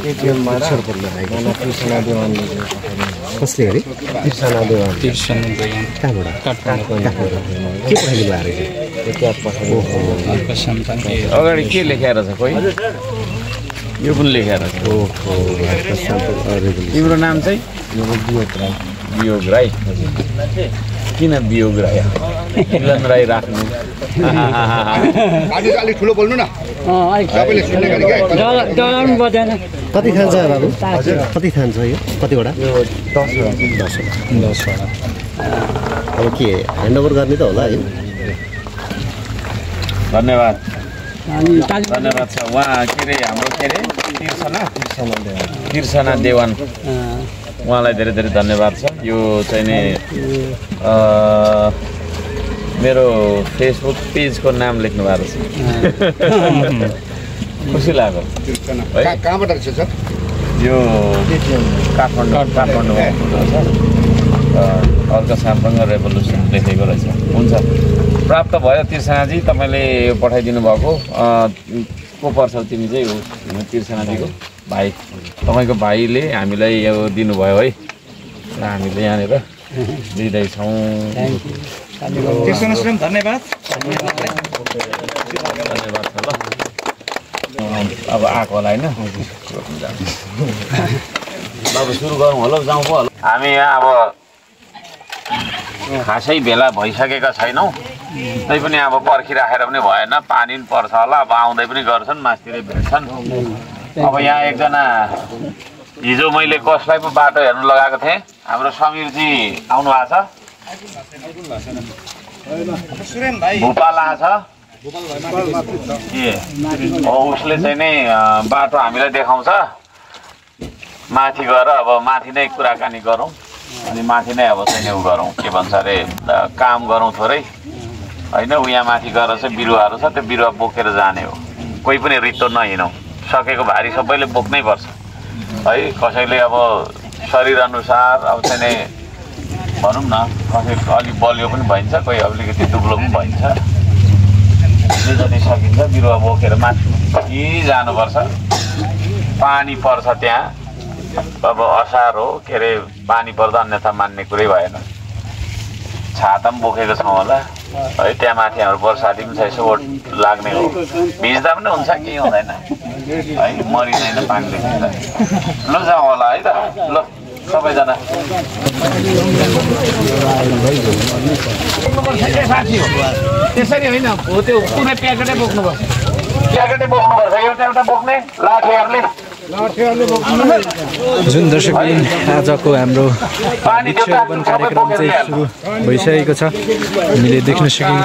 कसले गरे तिर्सना देवान कहाँबाट के पठाइदिनु अगाडि के लेखेर छ कोही यो पनि लेखेर छ तिम्रो नाम चाहिँ वियोग राई किन वियोग राई मिलन राई राख्नु अलिक ठुलो बोल्नु न सबैले सुन्ने गरी के डराउनु पर्दैन कति खान्छ बाबु कति खान्छ यो कतिवटा 10 वटा अब के ह्यान्डओभर गर्ने त होला है धन्यवाद धन्यवाद छ उहाँ के अरे हाम्रो के अरे तिर्सना देवान उहाँलाई धेरै धेरै धन्यवाद छ यो चाहिँ नि मेरो फेसबुक पेजको नाम लेख्नु भएको छ खुसी लाग्यो कहाँबाट रहेछ सर यो काठमाडौँमा छ अर्को सामसँग रेभोल्युसन लेखेको रहेछ हुन्छ प्राप्त भयो तिर्सनाजी तपाईँले यो पठाइदिनु भएको को पर्छ तिमी चाहिँ हो तिर्सनाजीको भाइ तपाईँको भाइले हामीलाई यो दिनुभयो है र हामीले यहाँनिर दिँदैछौँ धन्यवाद धन्यवाद छ ल अब आएको होला होइन अब सुरु गरौँ होला जाउँ पो हामी यहाँ अब खासै भेला भइसकेका छैनौँ तैपनि अब पर्खिराखेर पनि भएन पानी पनि पर्छ होला अब आउँदै पनि गर्छन् मासतिरै भेट्छन् अब यहाँ एकजना हिजो मैले कसलाई पो बाटो हेर्नु लगाएको थिएँ हाम्रो समीरजी आउनु भएको छ भूपाल आएको छ उसले चाहिँ नै बाटो हामीलाई देखाउँछ माथि गएर अब माथि नै कुराकानी गरौँ अनि माथि नै अब चाहिँ उ गरौँ के भन्छ अरे काम गरौँ थोरै होइन यहाँ माथि गएर चाहिँ बिरुवाहरू छ त्यो बिरुवा बोकेर जाने हो कोही पनि रित्तो नहिँडौँ सकेको भारी सबैले बोक्नै पर्छ है कसैले अब शरीर अनुसार अब चाहिँ नै भनौँ न कसै अलिक बलियो पनि भइन्छ कोही अलिकति दुब्लो पनि भइन्छ जे जति सकिन्छ बिरुवा बोकेर माथि जानुपर्छ पानी पर्छ त्यहाँ अब असार हो के अरे पानी पर्दा अन्यथा मान्ने कुरै भएन छाता पनि बोकेको छौँ होला है त्यहाँ माथि हाम्रो बर्साती पनि छ यसो ओट लाग्ने हो भिज्दा पनि हुन्छ केही हुँदैन है मरिँदैन पानीले भिज्दा ल जाउँ होला है त ल सबैजना साथी हो त्यसरी होइन हो त्यो कुनै प्याकेटै बोक्नुपर्छ एउटा एउटा बोक्ने लाठीहरूले जुन दर्शकबिन आजको हाम्रो वृक्षारोपण कार्यक्रम चाहिँ सुरु भइसकेको छ हामीले देख्न सकिन्छ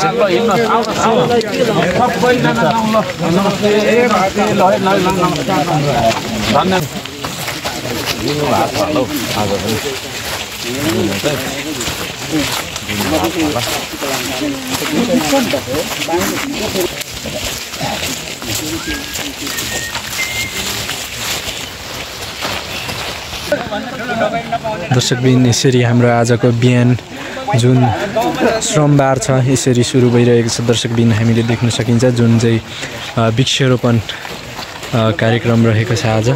दर्शकबिन यसरी हाम्रो आजको बिहान जुन श्रमबार छ यसरी सुरु भइरहेको छ दर्शकबिन हामीले देख्न सकिन्छ जुन चाहिँ वृक्षारोपण कार्यक्रम रहेको छ आज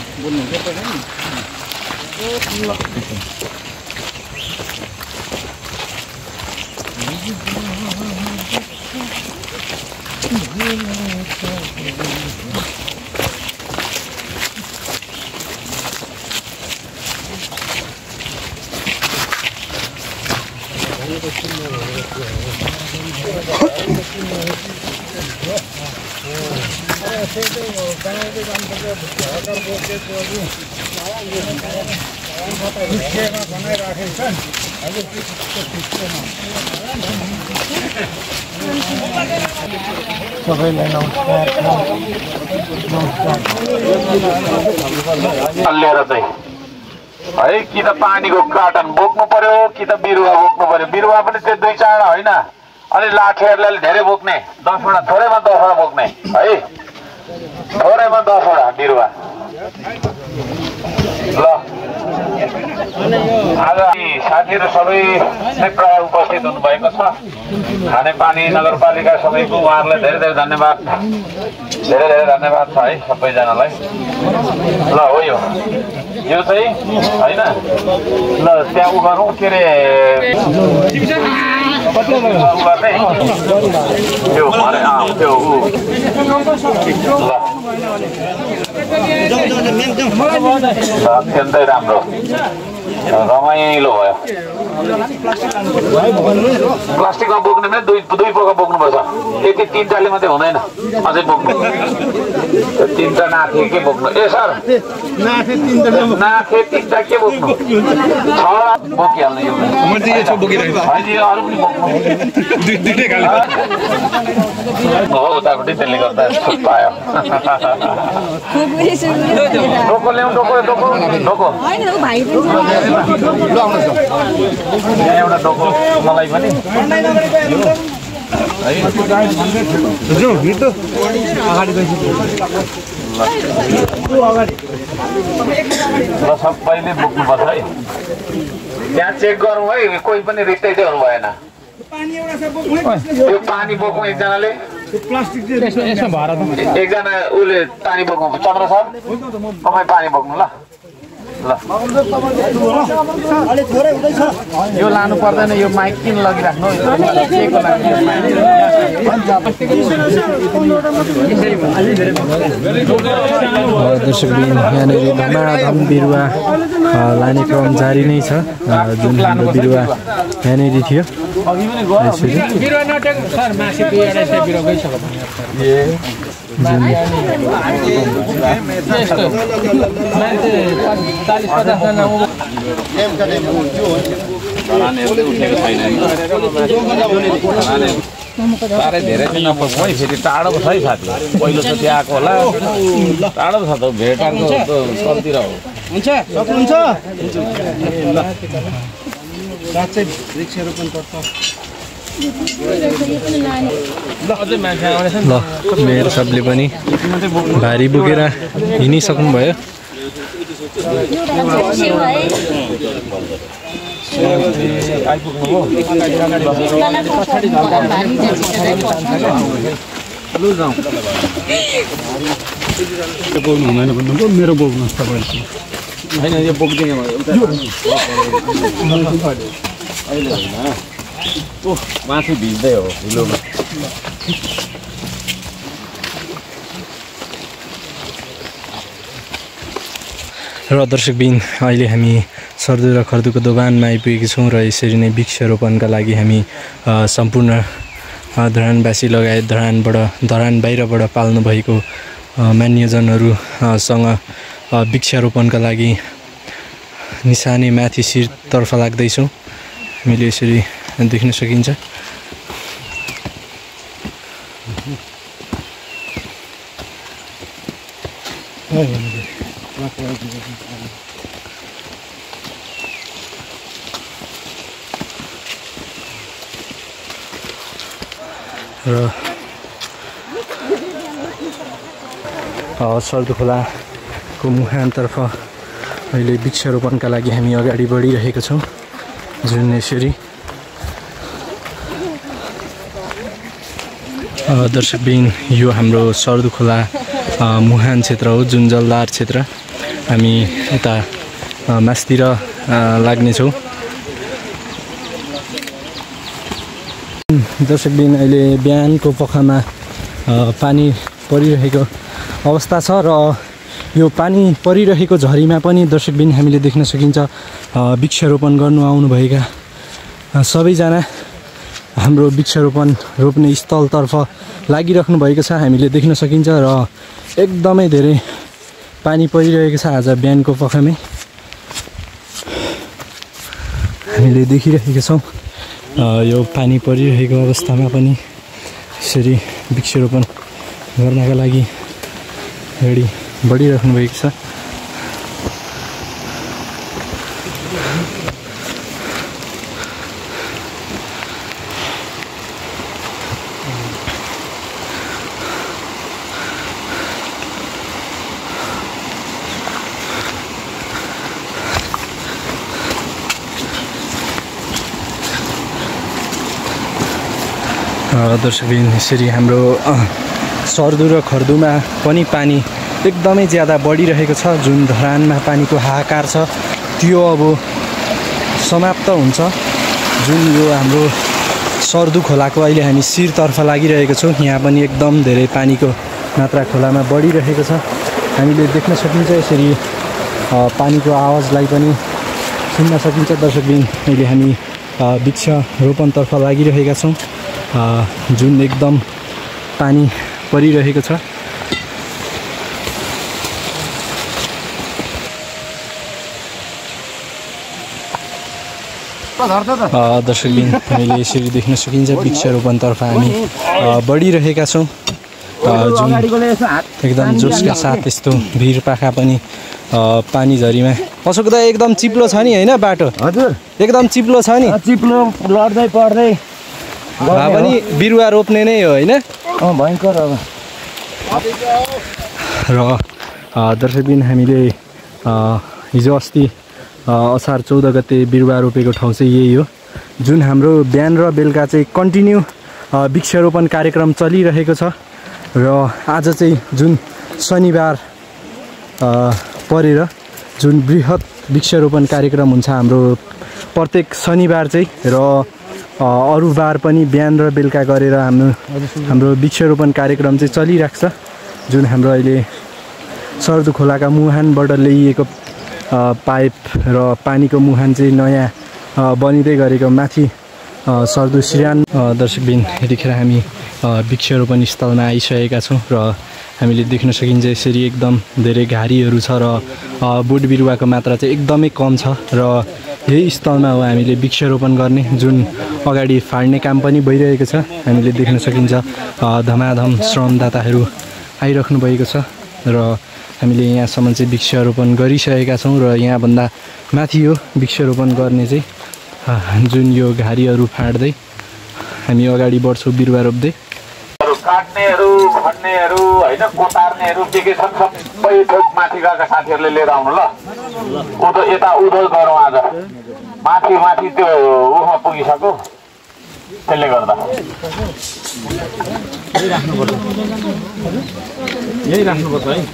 है कि त पानीको कार्टन बोक्नु पर्यो कि त बिरुवा बोक्नु पर्यो बिरुवा पनि त्यो 2-4 होइन अलि लाठीहरूले धेरै बोक्ने 10 वटा थोरैमा 10 वटा बोक्ने है थोरैमा 10 वटा बिरुवा ल आज साथीहरू सबै नै प्राय उपस्थित हुनुभएको छ। खानेपानी नगरपालिका सबैको उहाँहरूलाई धेरै धेरै धन्यवाद छ है सबैजनालाई। ल हो यो चाहिँ होइन ल त्यहाँ उ गरौँ के अरे त्यो अत्यन्तै राम्रो रमाइलो भयो। प्लास्टिकमा बोक्ने भने दुई पोका बोक्नुपर्छ, यति 3टाले मात्रै हुँदैन, अझै बोक्नु 3टा नाथे के बोक्नु। ए सर नाथे 3टा के बोक्नु, 6 बोकिहाल्नु यो अरू पनि बोक्नु हो उतापट्टि, त्यसले गर्दा छुट पायो। डोको ल्याउँ डोको एउटा डोको मलाई पनि ल सबैले बोक्नुपर्छ है। त्यहाँ चेक गरौँ है, कोही पनि रित्तै चाहिँ हुनु भएन। त्यो पानी बोकौँ एकजनाले, एकजना उसले पानी बोक्नु। चन्द्र सर तपाईँ पानी बोक्नु ल। यो लानु पर्दैन, यो माइक किन लगिराख्नु दर्शकबिन यहाँनिर धमाधम बिरुवा लाने क्रम जारी नै छ। जुन हाम्रो बिरुवा यहाँनिर थियो साह्रै धेरै चाहिँ नपक्नु है, फेरि टाढो छ है साथी, पहिलो त त्यहाँ आएको होला, टाढो छ त भेटाएको कतितिर हो। हुन्छ सक्नुहुन्छ ल मेरो सबले पनि भारी बोकेर हिँडिसक्नुभयो। बोक्नु हुँदैन भन्नु मेरो बोक्नुहोस् तपाईँले होइन यो बोक्दिनँ माथि भिज्दै हो हिलोमा। र दर्शकबिन अहिले हामी सर्दु र खर्दुको दोभानमा आइपुगेका छौँ र यसरी नै वृक्षारोपणका लागि हामी सम्पूर्ण धरानवासी लगायत धरान बाहिरबाट पाल्नु भएको मान्यजनहरूसँग वृक्षारोपणका लागि निशाने माथि शिरतर्फ लाग्दैछौँ। हामीले यसरी देख्न सकिन्छ। र सर्दु खोलाको मुहानतर्फ अहिले वृक्षारोपणका लागि हामी अगाडि बढिरहेका छौँ। जुन यसरी दर्शकबिन यो हाम्रो सर्दु खोला मुहान क्षेत्र हो, जुन जलदार क्षेत्र। हामी यता मास्तिर लाग्नेछौँ। दर्शकबिन अहिले बिहानको पखमा पानी परिरहेको अवस्था छ र यो पानी परिरहेको झरीमा पनि दर्शकबिन हामीले देख्न सकिन्छ वृक्षारोपण गर्नु आउनुभएका सबैजना हाम्रो वृक्षारोपण रोप्ने स्थलतर्फ लागिराख्नु भएको छ, हामीले देख्न सकिन्छ। र एकदमै धेरै पानी परिरहेको छ। आज बिहानको पखमै हामीले देखिरहेका छौँ यो पानी परिरहेको अवस्थामा पनि यसरी वृक्षारोपण गर्नका लागि अगाडि बढिराख्नु भएको छ। दर्शकबिन यसरी हाम्रो सर्दु र खर्दुमा पनि पानी एकदमै ज्यादा बढिरहेको छ। जुन धरानमा पानीको हाहाकार छ त्यो अब समाप्त हुन्छ। जुन यो हाम्रो सर्दु खोलाको अहिले हामी शिरतर्फ लागिरहेको छौँ। यहाँ पनि एकदम धेरै पानीको मात्रा खोलामा बढिरहेको छ। हामीले देख्न सकिन्छ यसरी पानीको आवाजलाई पनि सुन्न सकिन्छ। दर्शकबिन अहिले हामी वृक्षरोपणतर्फ लागिरहेका छौँ जुन एकदम पानी परिरहेको छ। दर्शकबिन हामीले यसरी देख्न सकिन्छ वृक्षरोपणतर्फ हामी बढिरहेका छौँ। जुन एकदम जोसका साथ यस्तो भिरपाखा पनि पानी झरीमा अशोक दा एकदम चिप्लो छ नि होइन बाटो? हजुर एकदम चिप्लो छ नि। चिप्लो लड्दै पर्दै पनि बिरुवा रोप्ने नै हो होइन? भयङ्कर अब। र दर्शकबिन हामीले हिजो अस्ति असार 14 गते बिरुवा रोपेको ठाउँ चाहिँ यही हो। जुन हाम्रो बिहान र बेलुका चाहिँ कन्टिन्यू वृक्षरोपण कार्यक्रम चलिरहेको छ। र आज चाहिँ जुन शनिबार परेर जुन बृहत वृक्षरोपण कार्यक्रम हुन्छ हाम्रो प्रत्येक शनिबार चाहिँ, र अरू बार पनि बिहान र बेलुका गरेर हाम्रो वृक्षरोपण कार्यक्रम चाहिँ चलिरहेको छ। जुन हाम्रो अहिले सर्दु खोलाका मुहानबाट ल्याइएको पाइप र पानीको मुहान चाहिँ नयाँ बनिँदै गरेको माथि सर्दु सिरान। दर्शकबिन यतिखेर हामी वृक्षरोपण स्थलमा आइसकेका छौँ र हामीले देख्न सकिन्छ यसरी एकदम धेरै घारीहरू छ र बोट बिरुवाको मात्रा चाहिँ एकदमै कम छ। र यही स्थलमा हो हामीले वृक्षरोपण गर्ने। जुन अगाडि फाड्ने काम पनि भइरहेको छ। हामीले देख्न सकिन्छ धमाधम श्रमदाताहरू आइराख्नु भएको छ र हामीले यहाँसम्म चाहिँ वृक्षरोपण गरिसकेका छौँ। र यहाँभन्दा माथि यो वृक्षरोपण गर्ने चाहिँ जुन यो घारीहरू फाड्दै हामी अगाडि बढ्छौँ बिरुवा रोप्दै। काट्नेहरू खन्नेहरू होइन कोतार्नेहरू के छन् सबै थोक माथि गएका साथीहरूले लिएर आउनु ल। यता उधो गरौँ आज। माथि त्यो उमा पुगिसक्यो त्यसले गर्दा यही राख्नुपर्छ है।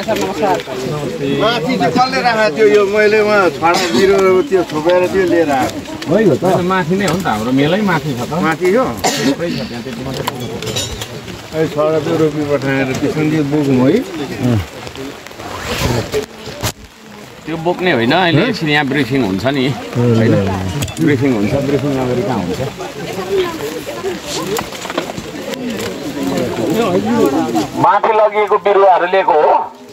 माथि चाहिँ कसले राखेको थियो? यो मैले उहाँ छाडा बिरुवा त्यो छोपेर त्यो लिएर आएको होइन त। माथि नै हो नि त हाम्रो मेलै माथि छ त। माथि हो अहिले छाडा त्यो रोपी पठाएर त्यसमा बोकौँ है। त्यो बोक्ने होइन अहिले एकछिन यहाँ ब्रिफिङ हुन्छ नि होइन? ब्रिफिङ हुन्छ, ब्रिफिङ नगरी कहाँ हुन्छ? माथि लगिएको बिरुवाहरू लिएको हो।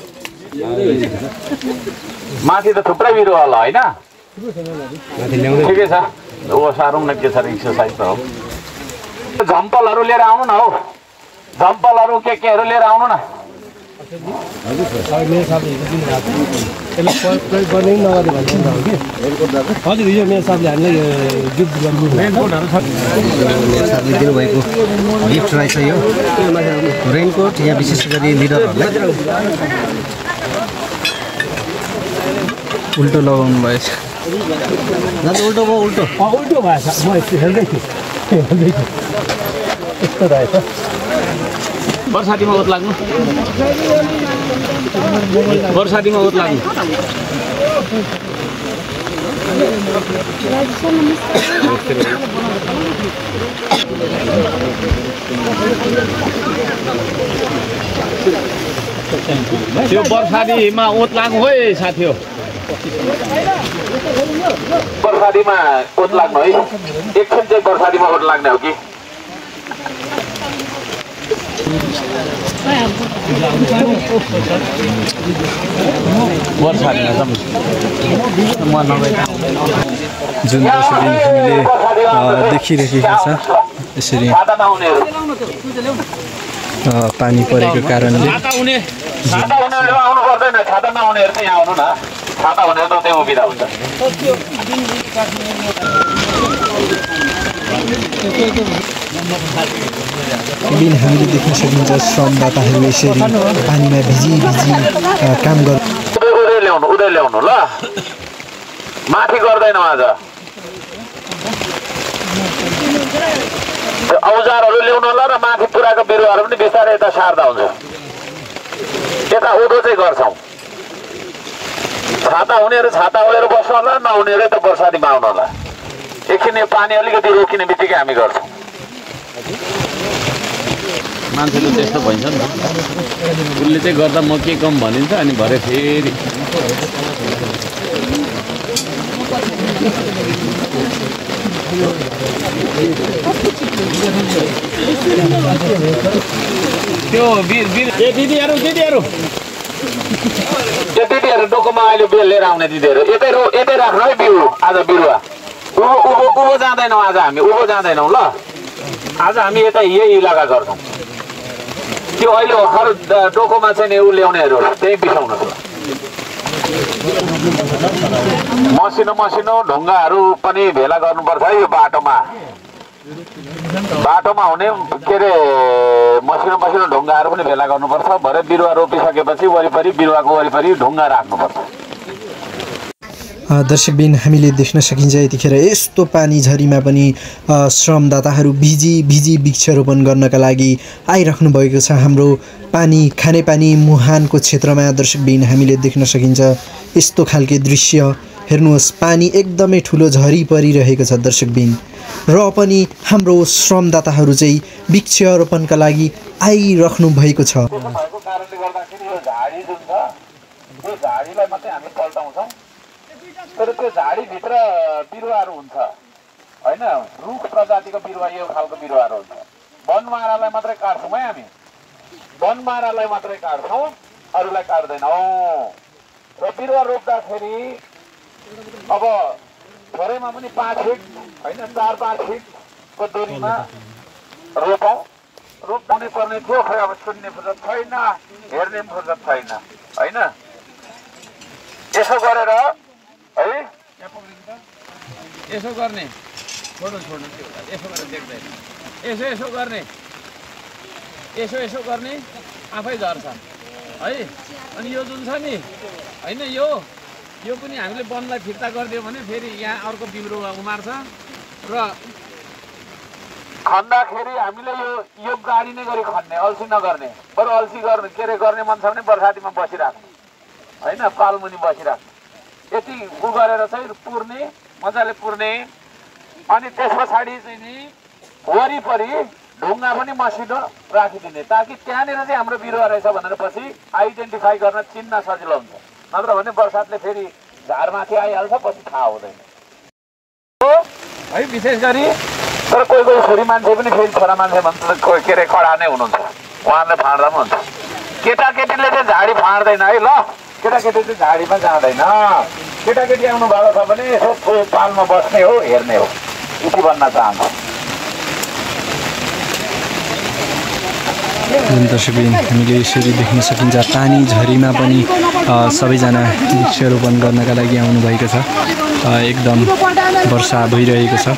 माथि त थुप्रै बिरुवा होला होइन? ठिकै छ, ओसारौँ न के छ एक्सर्साइज त हो। झम्पलहरू लिएर आउनु न हौ, झम्पलहरू केहरू लिएर आउनु न। हजुर यो मेरो साथीले हामीलाई गिफ्ट दिनुभएको गिफ्ट रहेछ यो रेनकोट। यहाँ विशेष गरी लिडरहरूलाई उल्टो लगाउनु भएछ। उल्टो भयो उल्टो भएछ। म यस्तो हेर्दै थिएँ यस्तो रहेछ। बर्सातीमा ओत लाग्नु, बर्सातीमा ओत लाग्नु। त्यो बर्सातीमा ओत लाग्नु है साथी हो। बर्सातीमा ओत लाग्नु है। एकछिन चाहिँ बर्सातीमा ओत लाग्ने हो कि? जुन दर्शकबिन हामीले देखिरहेको छ यसरी पानी परेको कारणले छाता हुनेहरू आउनु पर्दैन। छाता नहुनेहरू चाहिँ यहाँ आउनु न। छाता हुनेहरू त त्यही उभिँदा हुन्छ। बिन हामीले देख्न सकिन्छ श्रमदाताहरू यसरी पानीमा भिजी काम गर्नु। उदय ल्याउनु ल। माथि गर्दैनौँ आज। त्यो औजारहरू ल्याउनु होला र माथि पुराको बिरुवाहरू पनि बिस्तारै यता सार्दा हुन्छ। यता उँधो चाहिँ गर्छौँ। छाता हुनेहरू छाता ओढेर बस्नु होला, नहुनेहरू त बर्सातीमा आउनु होला। एकछिन यो पानी अलिकति रोकिने बित्तिकै हामी गर्छौँ। मान्छेको त्यस्तो भइन्छ नि त, उसले चाहिँ गर्दा म के कम भनिन्छ अनि भरे फेरि त्यो दिदीहरू डोकोमा अहिले बेल लिएर आउने दिदीहरू यतै राख्नु है बिउ आज बिरुवा। उँभो जाँदैनौँ आज हामी, उँभो जाँदैनौँ ल। आज हामी यता यही इलाका गर्छौँ। त्यो अहिले भर्खर डोकोमा चाहिँ नि ऊ ल्याउनेहरू त्यही बिसाउनु छ। मसिनो ढुङ्गाहरू पनि भेला गर्नुपर्छ है यो बाटोमा। बाटोमा हुने के अरे मसिनो ढुङ्गाहरू पनि भेला गर्नुपर्छ। भरे बिरुवा रोपिसकेपछि वरिपरि बिरुवाको वरिपरि ढुङ्गा राख्नुपर्छ। दर्शकबिन हामीले देख्न सकिन्छ यतिखेर यस्तो पानी झरीमा पनि श्रमदाताहरू भिजी वृक्षारोपण गर्नका लागि आइराख्नु भएको छ। हाम्रो खानेपानी मुहानको क्षेत्रमा दर्शकबिन हामीले देख्न सकिन्छ यस्तो खालके दृश्य। हेर्नुहोस्, पानी एकदमै ठुलो झरी परिरहेको छ दर्शकबिन, र पनि हाम्रो श्रमदाताहरू चाहिँ वृक्षारोपणका लागि आइराख्नु भएको छ। भएको कारणले गर्दाखेरि यो झाडी जुन छ त्यो झाडीलाई मात्रै हामी पल्टाउँछौँ, तर त्यो झाडीभित्र बिरुवाहरू हुन्छ होइन। रुख प्रजातिको बिरुवा यो खालको बिरुवाहरू हुन्छ। वनमारालाई मात्रै काट्छौँ है हामी, वनमारालाई मात्रै काट्छौँ, अरूलाई काट्दैनौँ। र बिरुवा रोप्दाखेरि अब थोरैमा पनि 5 फिट होइन 4-5 फिटको दूरीमा रोपौँ। रोप्नु पर्ने थियो, खै अब सुन्ने फुर्सद छैन, हेर्ने फुर्सद छैन होइन। यसो गरेर है यसो गर्ने छोड्नु यसो गरेर देख्दैन, यसो गर्ने यसो गर्ने आफै झर्छ है। अनि यो जुन छ नि होइन यो पनि हामीले वनलाई फिर्ता गरिदियो भने फेरि यहाँ अर्को बिरुवा उमार्छ। र खन्दाखेरि हामीले यो गाडी नै गरी खन्ने, अल्छी नगर्ने। बरु अल्छी गर्ने मन छ भने बर्सातीमा बसिराख्ने होइन, पालमुनि बसिराख्ने। यति उ गरेर चाहिँ पुर्ने, मजाले पुर्ने। अनि त्यस पछाडि चाहिँ नि वरिपरि ढुङ्गा पनि मसिनो राखिदिने, ताकि त्यहाँनिर चाहिँ हाम्रो बिरुवा रहेछ भनेर पछि आइडेन्टिफाई गर्न चिन्न सजिलो हुन्छ। नत्र भने बर्सातले फेरि झारमाथि आइहाल्छ, पछि थाहा हुँदैन है। विशेष गरी तर कोही छोरी मान्छे पनि फेरि छोरा मान्छे भन्छ के अरे कडा नै हुनुहुन्छ, उहाँहरूले फाँड्दा पनि हुन्छ। केटाकेटीले चाहिँ झाडी फाँड्दैन है ल, केटाकेटी चाहिँ झाडीमा जाँदैन। केटाकेटी आउनु भएको छ भने यसो पालमा बस्ने हो, हेर्ने हो, यति भन्न चाहन्छु। दर्शकबिन हामीले यसरी देख्न सकिन्छ पानी झरीमा पनि सबैजना वृक्षारोपण गर्नका लागि आउनुभएको छ। एकदम वर्षा भइरहेको छ।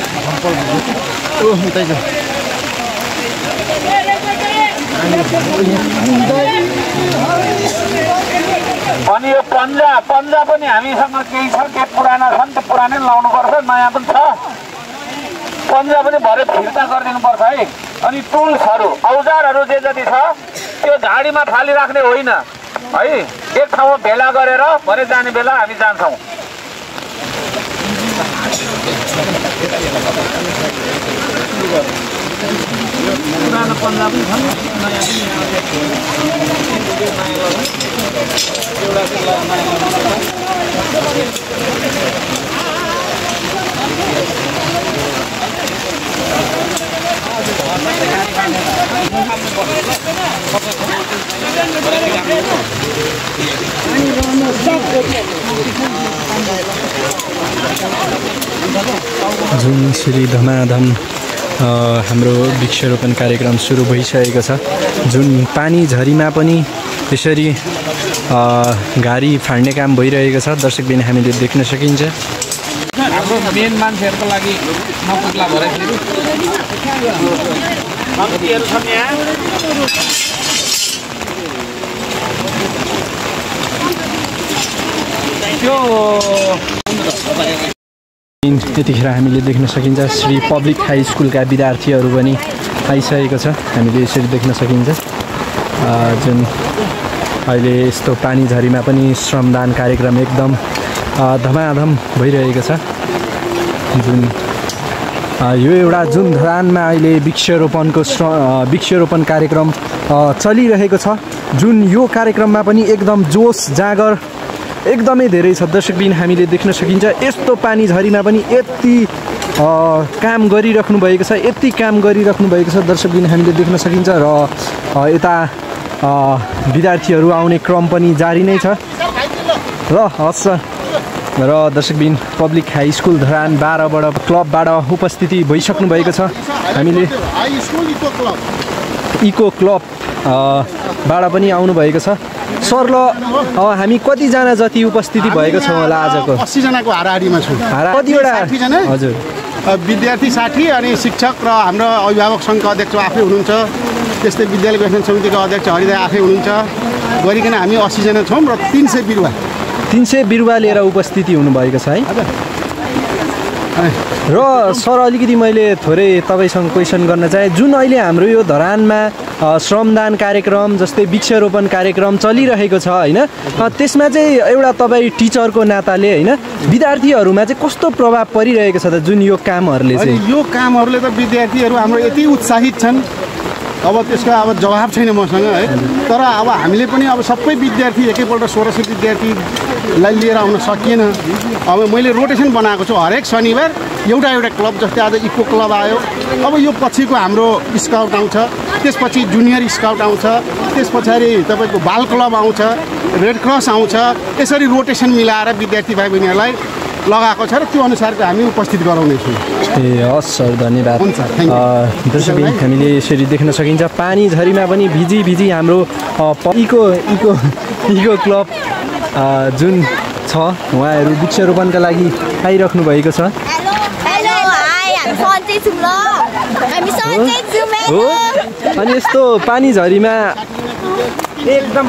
अनि यो पन्जा पनि हामीसँग केही छ, के पुराना छन् त्यो पुरानै लाउनुपर्छ, नयाँ पनि छ। पन्जा पनि भरे फिर्ता गरिदिनुपर्छ है। अनि टुल्सहरू औजारहरू जे जति छ त्यो झाडीमा फालिराख्ने होइन है। एक ठाउँमा भेला गरेर भरे जाने बेला हामी जान्छौँ। पुरानो पन्जा पनि छन्, नयाँ जुन श्री धमाधम हाम्रो वृक्षारोपण कार्यक्रम सुरु भइसकेको छ। जुन पानी झरीमा पनि यसरी गाडी फाड्ने काम भइरहेको छ दर्शकबिन हामीले देख्न सकिन्छ। हाम्रो मेन मान्छेहरूको लागि नपुग्ला भरे फेरि कम्तीहरू छन् यहाँ। त्यो यतिखेर हामीले देख्न सकिन्छ श्री पब्लिक हाई स्कुलका विद्यार्थीहरू पनि आइसकेको छ। हामीले यसरी देख्न सकिन्छ जुन अहिले यस्तो पानीझरीमा पनि श्रमदान कार्यक्रम एकदम धमाधम भइरहेको छ। जुन यो एउटा जुन धरानमा अहिले वृक्षरोपण कार्यक्रम चलिरहेको छ। जुन यो कार्यक्रममा पनि एकदम जोस जागर एकदमै धेरै छ। दर्शकबिन हामीले देख्न सकिन्छ यस्तो पानीझरीमा पनि यति काम गरिराख्नु भएको छ, यति काम गरिराख्नु भएको छ दर्शकबिन हामीले देख्न सकिन्छ। र यता विद्यार्थीहरू आउने क्रम पनि जारी नै छ। र हस् र दर्शकबिन पब्लिक हाई स्कुल धरान 12बाट क्लबबाट उपस्थिति भइसक्नु भएको छ। हामीले इको क्लब बाट पनि आउनुभएको छ। सर ल हामी कतिजना जति उपस्थिति भएको छौँ होला आजको? 80 जनाको हाराहारीमा छौँ। कतिवटा? 60 जना हजुर, विद्यार्थी 60 अनि शिक्षक र हाम्रो अभिभावक सङ्घका अध्यक्ष आफै हुनुहुन्छ। त्यस्तै विद्यालय व्यवस्थापन समितिका अध्यक्ष हरिदाई आफै हुनुहुन्छ। गरिकन हामी 80 जना छौँ र 300 बिरुवा लिएर उपस्थिति हुनुभएको छ है। र सर अलिकति मैले थोरै तपाईँसँग क्वेसन गर्न चाहेँ। जुन अहिले हाम्रो यो धरानमा श्रमदान कार्यक्रम जस्तै वृक्षरोपण कार्यक्रम चलिरहेको छ होइन, त्यसमा चाहिँ एउटा तपाईँ टिचरको नाताले होइन विद्यार्थीहरूमा चाहिँ कस्तो प्रभाव परिरहेको छ त? जुन यो कामहरूले चाहिँ यो कामहरूले त विद्यार्थीहरू हाम्रो यति उत्साहित छन्, अब त्यसको अब जवाब छैन मसँग है। तर अब हामीले पनि अब सबै विद्यार्थी एकैपल्ट 1600 विद्यार्थीलाई लिएर आउन सकिएन। अब मैले रोटेसन बनाएको छु, हरेक शनिबार एउटा क्लब, जस्तै आज इको क्लब आयो, अब यो पछिको हाम्रो स्काउट आउँछ, त्यसपछि जुनियर स्काउट आउँछ, त्यस पछाडि तपाईँको बाल क्लब आउँछ, रेड क्रस आउँछ। यसरी रोटेसन मिलाएर विद्यार्थी भाइ बहिनीहरूलाई लगाएको छ र त्यो अनुसारको हामी उपस्थित गराउनेछौँ। ए हस् सर, धन्यवाद। दर्शकबिन हामीले यसरी देख्न सकिन्छ पानीझरीमा पनि भिजी हाम्रो इको क्लब जुन छ उहाँहरू वृक्षरोपणका लागि आइराख्नु भएको छ। हो अनि यस्तो पानीझरीमा एकदम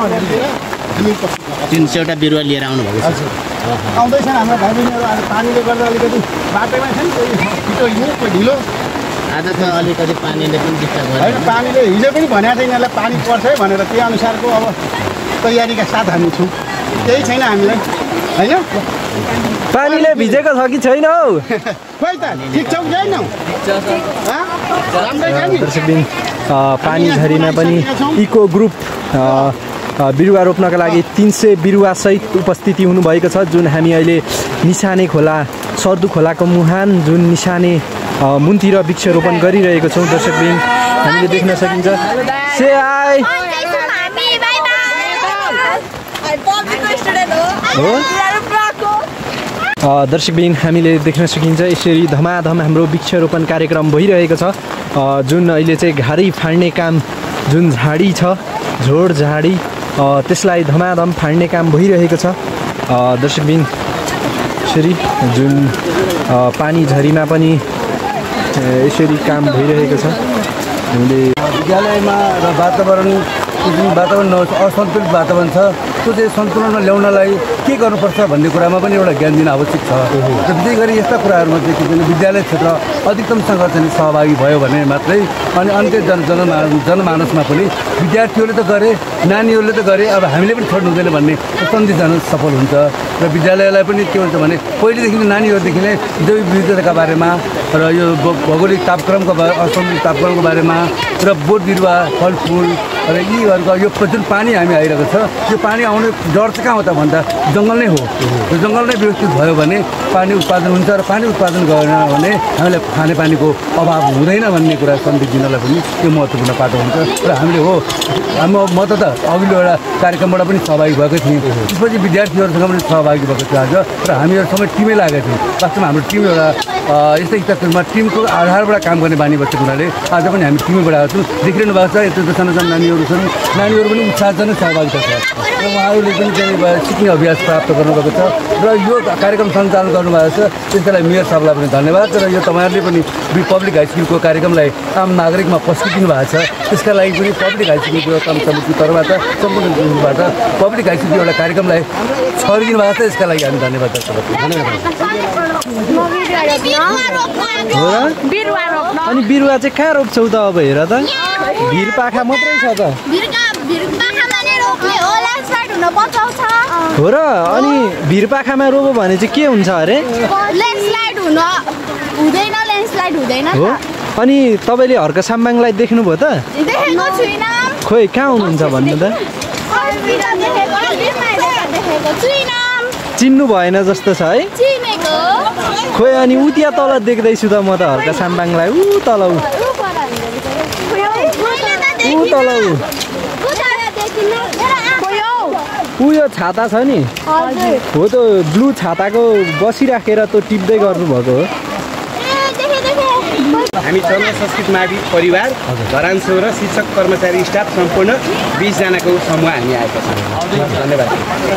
300 बिरुवा लिएर आउनुभएको छ। आउँदैछन् हाम्रो भाइ बहिनीहरू। आज पानीले गर्दा अलिकति बाटोमा छन्, कोही छिटो हिँड्यो कोही ढिलो। आज त अलिकति पानीले पनि डिस्टर्ब गर्यो। होइन, पानीले हिजो पनि भनेको थिएन यिनीहरूलाई पानी पर्छ है भनेर, त्यही अनुसारको अब तयारीका साथ हामी छौँ। केही छैन हामीलाई होइन। पानीले भिजेको छ कि छैन हौ? खोइ त ठिक छौ कि छैनौ? दर्शकबिन पानीझरीमा पनि इको ग्रुप बिरुवा रोप्नका लागि 300 बिरुवासहित उपस्थिति हुनुभएको छ। जुन हामी अहिले निशाने खोला सर्दु खोलाको मुहान जुन निशाने मुनतिर वृक्षरोपण गरिरहेको छौँ। दर्शकबिन हामीले देख्न सकिन्छ से आइ दर्शकबिन हामीले देख्न सकिन्छ यसरी धमाधम हाम्रो वृक्षरोपण कार्यक्रम भइरहेको छ। जुन अहिले चाहिँ घारी फाड्ने काम, जुन झाडी छ झोड झाडी, त्यसलाई धमाधम फाड्ने काम भइरहेको छ। दर्शकबिन यसरी जुन पानीझरीमा पनि यसरी काम भइरहेको छ। हामीले विद्यालयमा र वातावरण असन्तुलित वातावरण छ, त्यो चाहिँ सन्तुलनमा ल्याउनलाई के गर्नुपर्छ भन्ने कुरामा पनि एउटा ज्ञान दिन आवश्यक छ। र विशेष गरी यस्ता कुराहरूमा चाहिँ के भन्छ विद्यालय क्षेत्र अधिकतमसँग चाहिँ सहभागी भयो भने मात्रै अनि अन्त्य जनमानसमा पनि विद्यार्थीहरूले त गरे, नानीहरूले त गरे, अब हामीले पनि छोड्नु हुँदैन भन्ने सन्देश जान सफल हुन्छ। र विद्यालयलाई पनि के हुन्छ भने पहिलेदेखि नानीहरूदेखि नै जैव विविधताका बारेमा र यो भौगोलिक तापक्रमको असन्तुलित तापक्रमको बारेमा र बोट बिरुवा फलफुल र यीहरूको यो जुन पानी हामी आइरहेको छ यो पानी आउने डर चाहिँ कहाँ हो त भन्दा जङ्गल नै हो। यो जङ्गल नै व्यवस्थित भयो भने पानी उत्पादन हुन्छ र पानी उत्पादन गरेन भने हामीलाई खानेपानीको अभाव हुँदैन भन्ने कुरा सन्देश दिनलाई पनि यो महत्त्वपूर्ण पाटो हुन्छ। र हामीले म त अघिल्लो एउटा कार्यक्रमबाट पनि सहभागी भएको थिएँ, त्यसपछि विद्यार्थीहरूसँग पनि सहभागी भएको थियो आज। र हामीहरूसँग टिमै लागेको थियो। वास्तवमा हाम्रो टिम एउटा यस्तै किताबमा टिमको आधारबाट काम गर्ने बानी बसेको हुनाले आज पनि हामी टिमैबाट आएको छौँ। देखिरहनु भएको छ यत्रो सानो सानो नानीहरू छन्, नानीहरू पनि उत्साहजनक सहभागिता छ र उहाँहरूले पनि चाहिँ सिक्ने अभ्यास प्राप्त गर्नुभएको छ र यो कार्यक्रम सञ्चालन गर्नुभएको छ। त्यसको लागि मेयर साहबलाई पनि धन्यवाद। र यो तपाईँहरूले पनि पब्लिक हाई स्कुलको कार्यक्रमलाई आम नागरिकमा पस्किदिनु भएको छ, त्यसका लागि पनि पब्लिक हाई स्कुलको सञ्चालन समितिको तर्फबाट सम्पूर्ण टिमबाट पब्लिक हाई स्कुलको एउटा कार्यक्रमलाई छरिदिनु भएको छ। यसका लागि हामी धन्यवाद व्यक्त हो र अनि बिरुवा चाहिँ कहाँ रोप्छौ त अब हेर त भिर पाखा मात्रै छ त हो र अनि भिर पाखामा रोप्यो भने चाहिँ के हुन्छ अरे हो अनि तपाईँले हर्क साम्बाङलाई देख्नुभयो त खोइ कहाँ हुनुहुन्छ भन्नु त चिन्नु भएन जस्तो छ है खोइ अनि ऊ त्यहाँ तल देख्दैछु त म त हर्क साम्बाङलाई ऊ तल ऊ तल ऊ यो छाता छ नि हो त ब्लू छाताको बसिराखेर त टिप्दै गर्नुभएको हो। हामी चन्द्र संस्कृत मावि परिवार धरान र शिक्षक कर्मचारी स्टाफ सम्पूर्ण 20 जनाको समूह हामी आएका छौँ। धन्यवाद।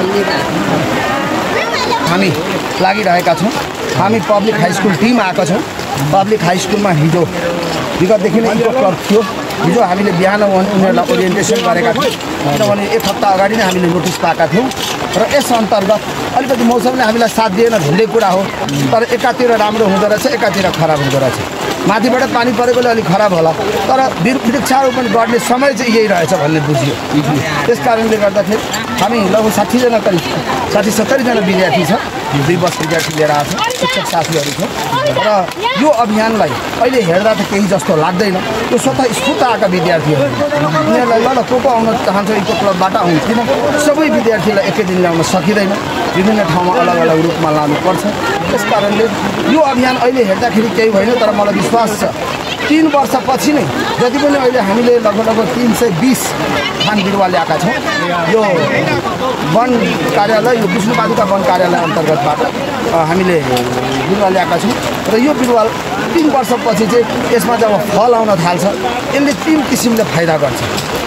हामी लागिरहेका छौँ। हामी पब्लिक हाई स्कुल टिम आएका छौँ। पब्लिक हाई स्कुलमा हिजो विगतदेखि नै इको क्लब थियो। हिजो हामीले बिहान उनीहरूलाई ओरिएन्टेसन गरेका थियौँ किनभने 1 हप्ता अगाडि नै हामीले नोटिस पाएका थियौँ र यस अन्तर्गत अलिकति मौसमले हामीलाई साथ दिएन भन्ने कुरा हो। तर एकातिर राम्रो हुँदो रहेछ, एकातिर खराब हुँदो रहेछ। माथिबाट पानी परेकोले अलिक खराब होला तर वृक्षारोपण गर्ने समय चाहिँ यही रहेछ भन्ने बुझियो। त्यस कारणले गर्दाखेरि हामी लगभग 60 जना करिब 60-70 जना विद्यार्थी छ। 2 बस विद्यार्थी लिएर आएको छ, शिक्षक साथीहरू छ र यो अभियानलाई अहिले हेर्दा त केही जस्तो लाग्दैन। यो स्वतः स्फूर्त आएका विद्यार्थीहरू उनीहरूलाई ल को आउन चाहन्छ इको क्लबबाट आउनु किन सबै विद्यार्थीलाई एकै दिन ल्याउन सकिँदैन। विभिन्न ठाउँमा अलग अलग रूपमा लानुपर्छ। त्यस कारणले यो अभियान अहिले हेर्दाखेरि केही भएन तर मलाई विश्वास छ 3 वर्षपछि नै जति पनि अहिले हामीले लगभग 320 थान बिरुवा ल्याएका छौँ। यो वन कार्यालय यो विष्णु पादुका वन कार्यालय अन्तर्गतबाट हामीले बिरुवा ल्याएका छौँ र यो बिरुवा 3 वर्षपछि चाहिँ यसमा जब फल आउन थाल्छ यसले 3 किसिमले फाइदा गर्छ।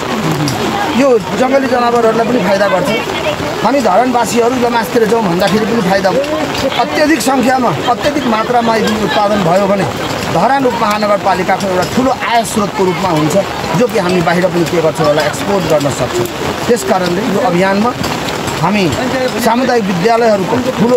यो जङ्गली जनावरहरूलाई पनि फाइदा गर्छ। हामी धरानवासीहरू जमासतिर जाउँ भन्दाखेरि पनि फाइदा हो। अत्यधिक सङ्ख्यामा अत्यधिक मात्रामा यदि उत्पादन भयो भने धरान उपमहानगरपालिकाको एउटा ठुलो आय स्रोतको रूपमा हुन्छ जो कि हामी बाहिर पनि के गर्छौँ होला एक्सपोर्ट गर्न सक्छौँ। त्यस कारणले यो अभियानमा हामी सामुदायिक विद्यालयहरूको ठुलो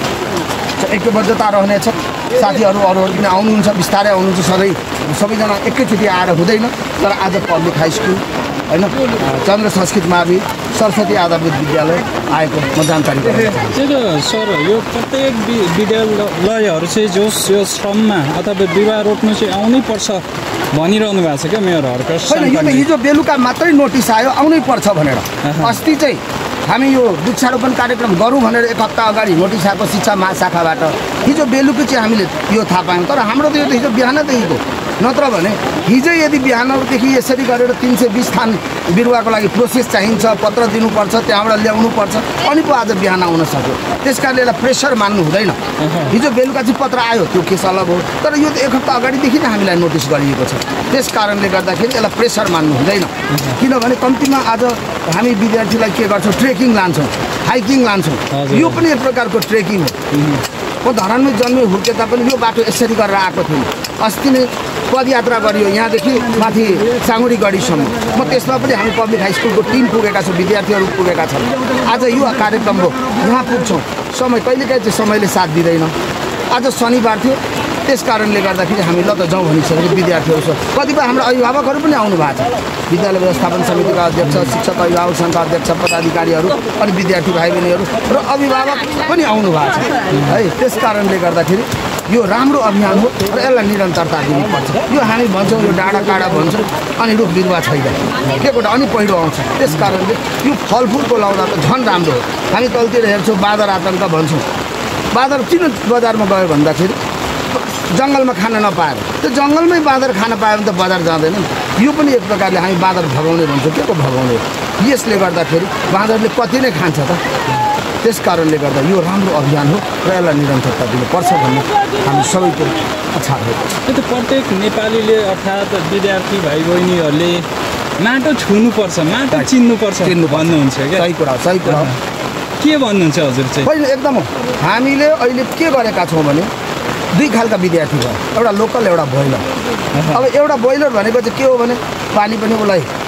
ऐक्यबद्धता रहनेछ। साथीहरू अरूहरू पनि आउनुहुन्छ, बिस्तारै आउनुहुन्छ। सबैजना एकैचोटि आएर हुँदैन तर आज पब्लिक हाई स्कुल होइन चन्द्र संस्कृत मावि सरस्वती आधारभूत विद्यालय आएको म जानकारी गराउँछु। सर यो प्रत्येक विद्यालयहरू चाहिँ जोस यो श्रममा अथवा बिरुवा रोप्नु चाहिँ आउनै पर्छ भनिरहनु भएको छ क्या मेयरहरू। होइन यो त हिजो बेलुका मात्रै नोटिस आयो आउनै पर्छ भनेर। अस्ति चाहिँ हामी यो वृक्षारोपण कार्यक्रम गरौँ भनेर 1 हप्ता अगाडि नोटिस आएको शिक्षा महाशाखाबाट हिजो बेलुकी चाहिँ हामीले यो थाहा पायौँ। तर हाम्रो त यो त हिजो बिहानदेखिको नत्र भने हिजो यदि बिहानदेखि यसरी गरेर 320 थान बिरुवाको लागि प्रोसेस चाहिन्छ, पत्र दिनुपर्छ, त्यहाँबाट ल्याउनुपर्छ अनि पो आज बिहान आउन सक्यो। त्यस कारणले यसलाई प्रेसर मान्नु हुँदैन। हिजो बेलुका चाहिँ पत्र आयो त्यो केस अलग हो तर यो त 1 हप्ता अगाडिदेखि नै हामीलाई नोटिस गरिएको छ। त्यस कारणले गर्दाखेरि यसलाई प्रेसर मान्नु हुँदैन। किनभने कम्तीमा आज हामी विद्यार्थीलाई के गर्छौँ ट्रेकिङ लान्छौँ, हाइकिङ लान्छौँ। यो पनि एक प्रकारको ट्रेकिङ हो। म धरानमै जन्मे हुर्के तापनि यो बाटो यसरी गरेर आएको थिएँ। अस्ति नै पदयात्रा गरियो यहाँदेखि माथि साङ्गुडी गढीसम्म। म त्यसमा पनि हामी पब्लिक हाई स्कुलको टिम पुगेका छौँ, विद्यार्थीहरू पुगेका छन्। आज यो कार्यक्रम हो यहाँ पुग्छौँ। समय कहिलेकाहीँ चाहिँ समयले साथ दिँदैन। आज शनिबार थियो त्यस कारणले गर्दाखेरि हामी ल त जाउँ भनिसकेको विद्यार्थीहरू छ। कतिपय हाम्रो अभिभावकहरू पनि आउनु भएको छ। विद्यालय व्यवस्थापन समितिका अध्यक्ष, शिक्षक अभिभावक सङ्घका अध्यक्ष, पदाधिकारीहरू अनि विद्यार्थी भाइ बहिनीहरू र अभिभावक पनि आउनु भएको छ है। त्यस कारणले गर्दाखेरि यो राम्रो अभियान हो र यसलाई निरन्तरता दिनुपर्छ। यो हामी भन्छौँ यो डाँडा काँडा भन्छौँ अनि रुख बिरुवा छैन के कोटा अनि पहिरो आउँछ। त्यस कारणले यो फलफुलको लाउँदा त झन् राम्रो हो। हामी तलतिर हेर्छौँ बाँदर आतङ्क भन्छौँ। बाँदर किन बजारमा गयो भन्दाखेरि जङ्गलमा खान नपाएर त्यो जङ्गलमै बाँदर खान पायो भने त बजार जाँदैन। यो पनि एक प्रकारले हामी बाँदर भगाउने भन्छौँ। के को भगाउने हो? यसले गर्दाखेरि बाँदरले कति नै खान्छ त। त्यस कारणले गर्दा यो राम्रो अभियान हो र यसलाई निरन्तरता दिनुपर्छ भन्ने हामी सबैको इच्छा हो। त्यो त प्रत्येक नेपालीले अर्थात् विद्यार्थी भाइ बहिनीहरूले माटो छुनुपर्छ, माटो चिन्नुपर्छ भन्नुहुन्छ क्या। सही कुरा हो। के भन्नुहुन्छ हजुर चाहिँ? होइन एकदम हो। हामीले अहिले के गरेका छौँ भने 2 खालका विद्यार्थी भयो, एउटा लोकल एउटा बोइलर। अब एउटा बोइलर भनेको चाहिँ के हो भने पानी पनि उसलाई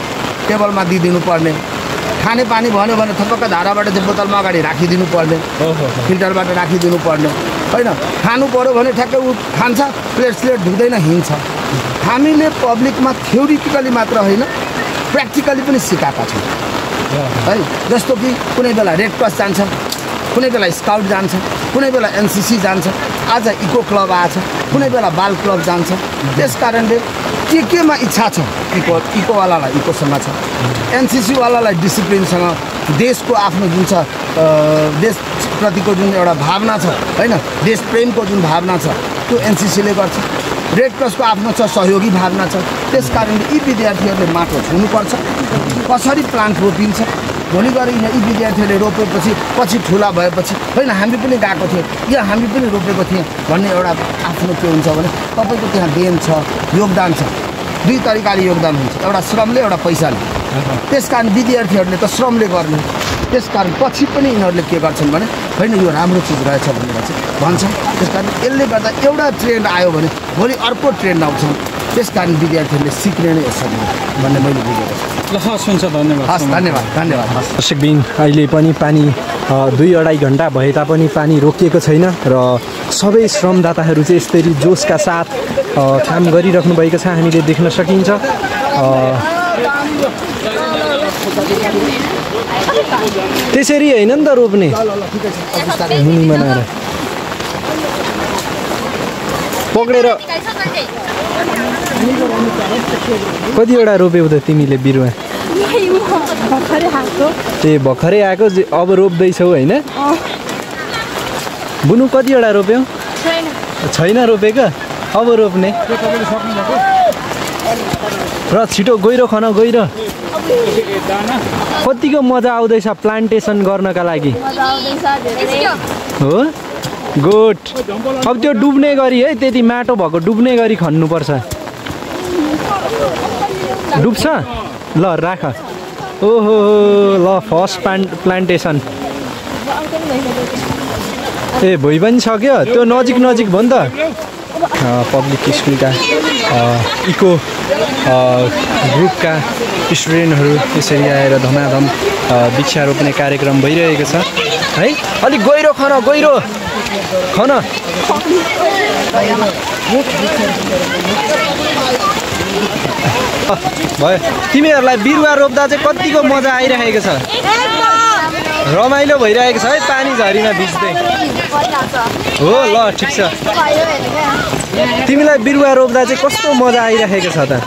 टेबलमा दिइदिनु पर्ने, खाने पानी भन्यो भने थपक्क धाराबाट चाहिँ बोतलमा अगाडि राखिदिनु पर्ने, फिल्टरबाट राखिदिनु पर्ने होइन। खानु पऱ्यो भने ठ्याक्कै ऊ खान्छ, प्लेट धुँदैन हिँड्छ। हामीले पब्लिकमा थ्योरिटिकली मात्र होइन प्र्याक्टिकली पनि सिकाएका छौँ है। जस्तो कि कुनै बेला रेड क्रस जान्छ, कुनै बेला स्काउट जान्छ, कुनै बेला एनसीसी जान्छ, आज इको क्लब आएछ, कुनै बेला बाल क्लब जान्छ। त्यस कारणले केमा इच्छा छ, इकोवालालाई इकोसँग छ, एनसीसीवालालाई डिसिप्लिनसँग, देशको आफ्नो जुन छ देशप्रतिको जुन एउटा भावना छ होइन, देश प्रेमको जुन भावना छ त्यो एनसीसीले गर्छ। रेड क्रसको आफ्नो छ सहयोगी भावना छ। त्यस कारणले यी विद्यार्थीहरूले माटो छुनुपर्छ, कसरी प्लान्ट रोपिन्छ, भोलि गएर यी विद्यार्थीहरूले रोपेपछि पछि ठुला भएपछि होइन हामी पनि गएको थियौँ या हामी पनि रोपेको थियौँ भन्ने एउटा आफ्नो के हुन्छ भने तपाईँको त्यहाँ देन छ, योगदान छ। दुई तरिकाले योगदान हुन्छ, एउटा श्रमले, एउटा पैसाले। त्यस कारण विद्यार्थीहरूले त श्रमले गर्ने, त्यस कारण पछि पनि यिनीहरूले के गर्छन् भने होइन यो राम्रो चिज रहेछ भनेर चाहिँ भन्छन्। त्यस कारण यसले गर्दा एउटा ट्रेन्ड आयो भने भोलि अर्को ट्रेन्ड आउँछ। त्यस कारण विद्यार्थीहरूले सिक्ने नै यसरी भन्ने मैले बुझेको छु। ल हस्, हुन्छ, धन्यवाद। हस्, धन्यवाद धन्यवाद। दर्शकबिन अहिले पनि पानी 2-2.5 घन्टा भए तापनि पानी रोकिएको छैन र सबै श्रमदाताहरू चाहिँ यसरी जोसका साथ काम गरिराख्नु भएको छ हामीले देख्न सकिन्छ। त्यसरी होइन नि त रोप्ने, मुनि बनाएर पक्रेर। कतिवटा रोप्यौ त तिमीले बिरुवा? ए भर्खरै आएको, अब रोप्दैछौ होइन? बुनु कतिवटा रोप्यौ? छैन रोपेको, अब रोप्ने। र छिटो गहिरो खन, गहिरो। कतिको मजा आउँदैछ प्लान्टेसन गर्नका लागि? हो गुड। अब त्यो डुब्ने गरी है, त्यति माटो भएको डुब्ने गरी खन्नुपर्छ। डुब्छ? ल राख। ओहो ल, फर्स्ट प्लान्टेसन। ए भइ पनि सक्यो, त्यो नजिक भयो नि त। पब्लिक स्कुलका इको ग्रुपका स्टुडेन्टहरू यसरी आएर धमाधम वृक्षारोपण कार्यक्रम भइरहेको छ है। अलिक गहिरो खन, गहिरो खन। भयो। तिमीहरूलाई बिरुवा रोप्दा चाहिँ कतिको मजा आइरहेको छ? रमाइलो भइरहेको छ है पानी झरीमा भिज्दै? हो ल ठिक छ। तिमीलाई बिरुवा रोप्दा चाहिँ कस्तो मजा आइरहेको छ त?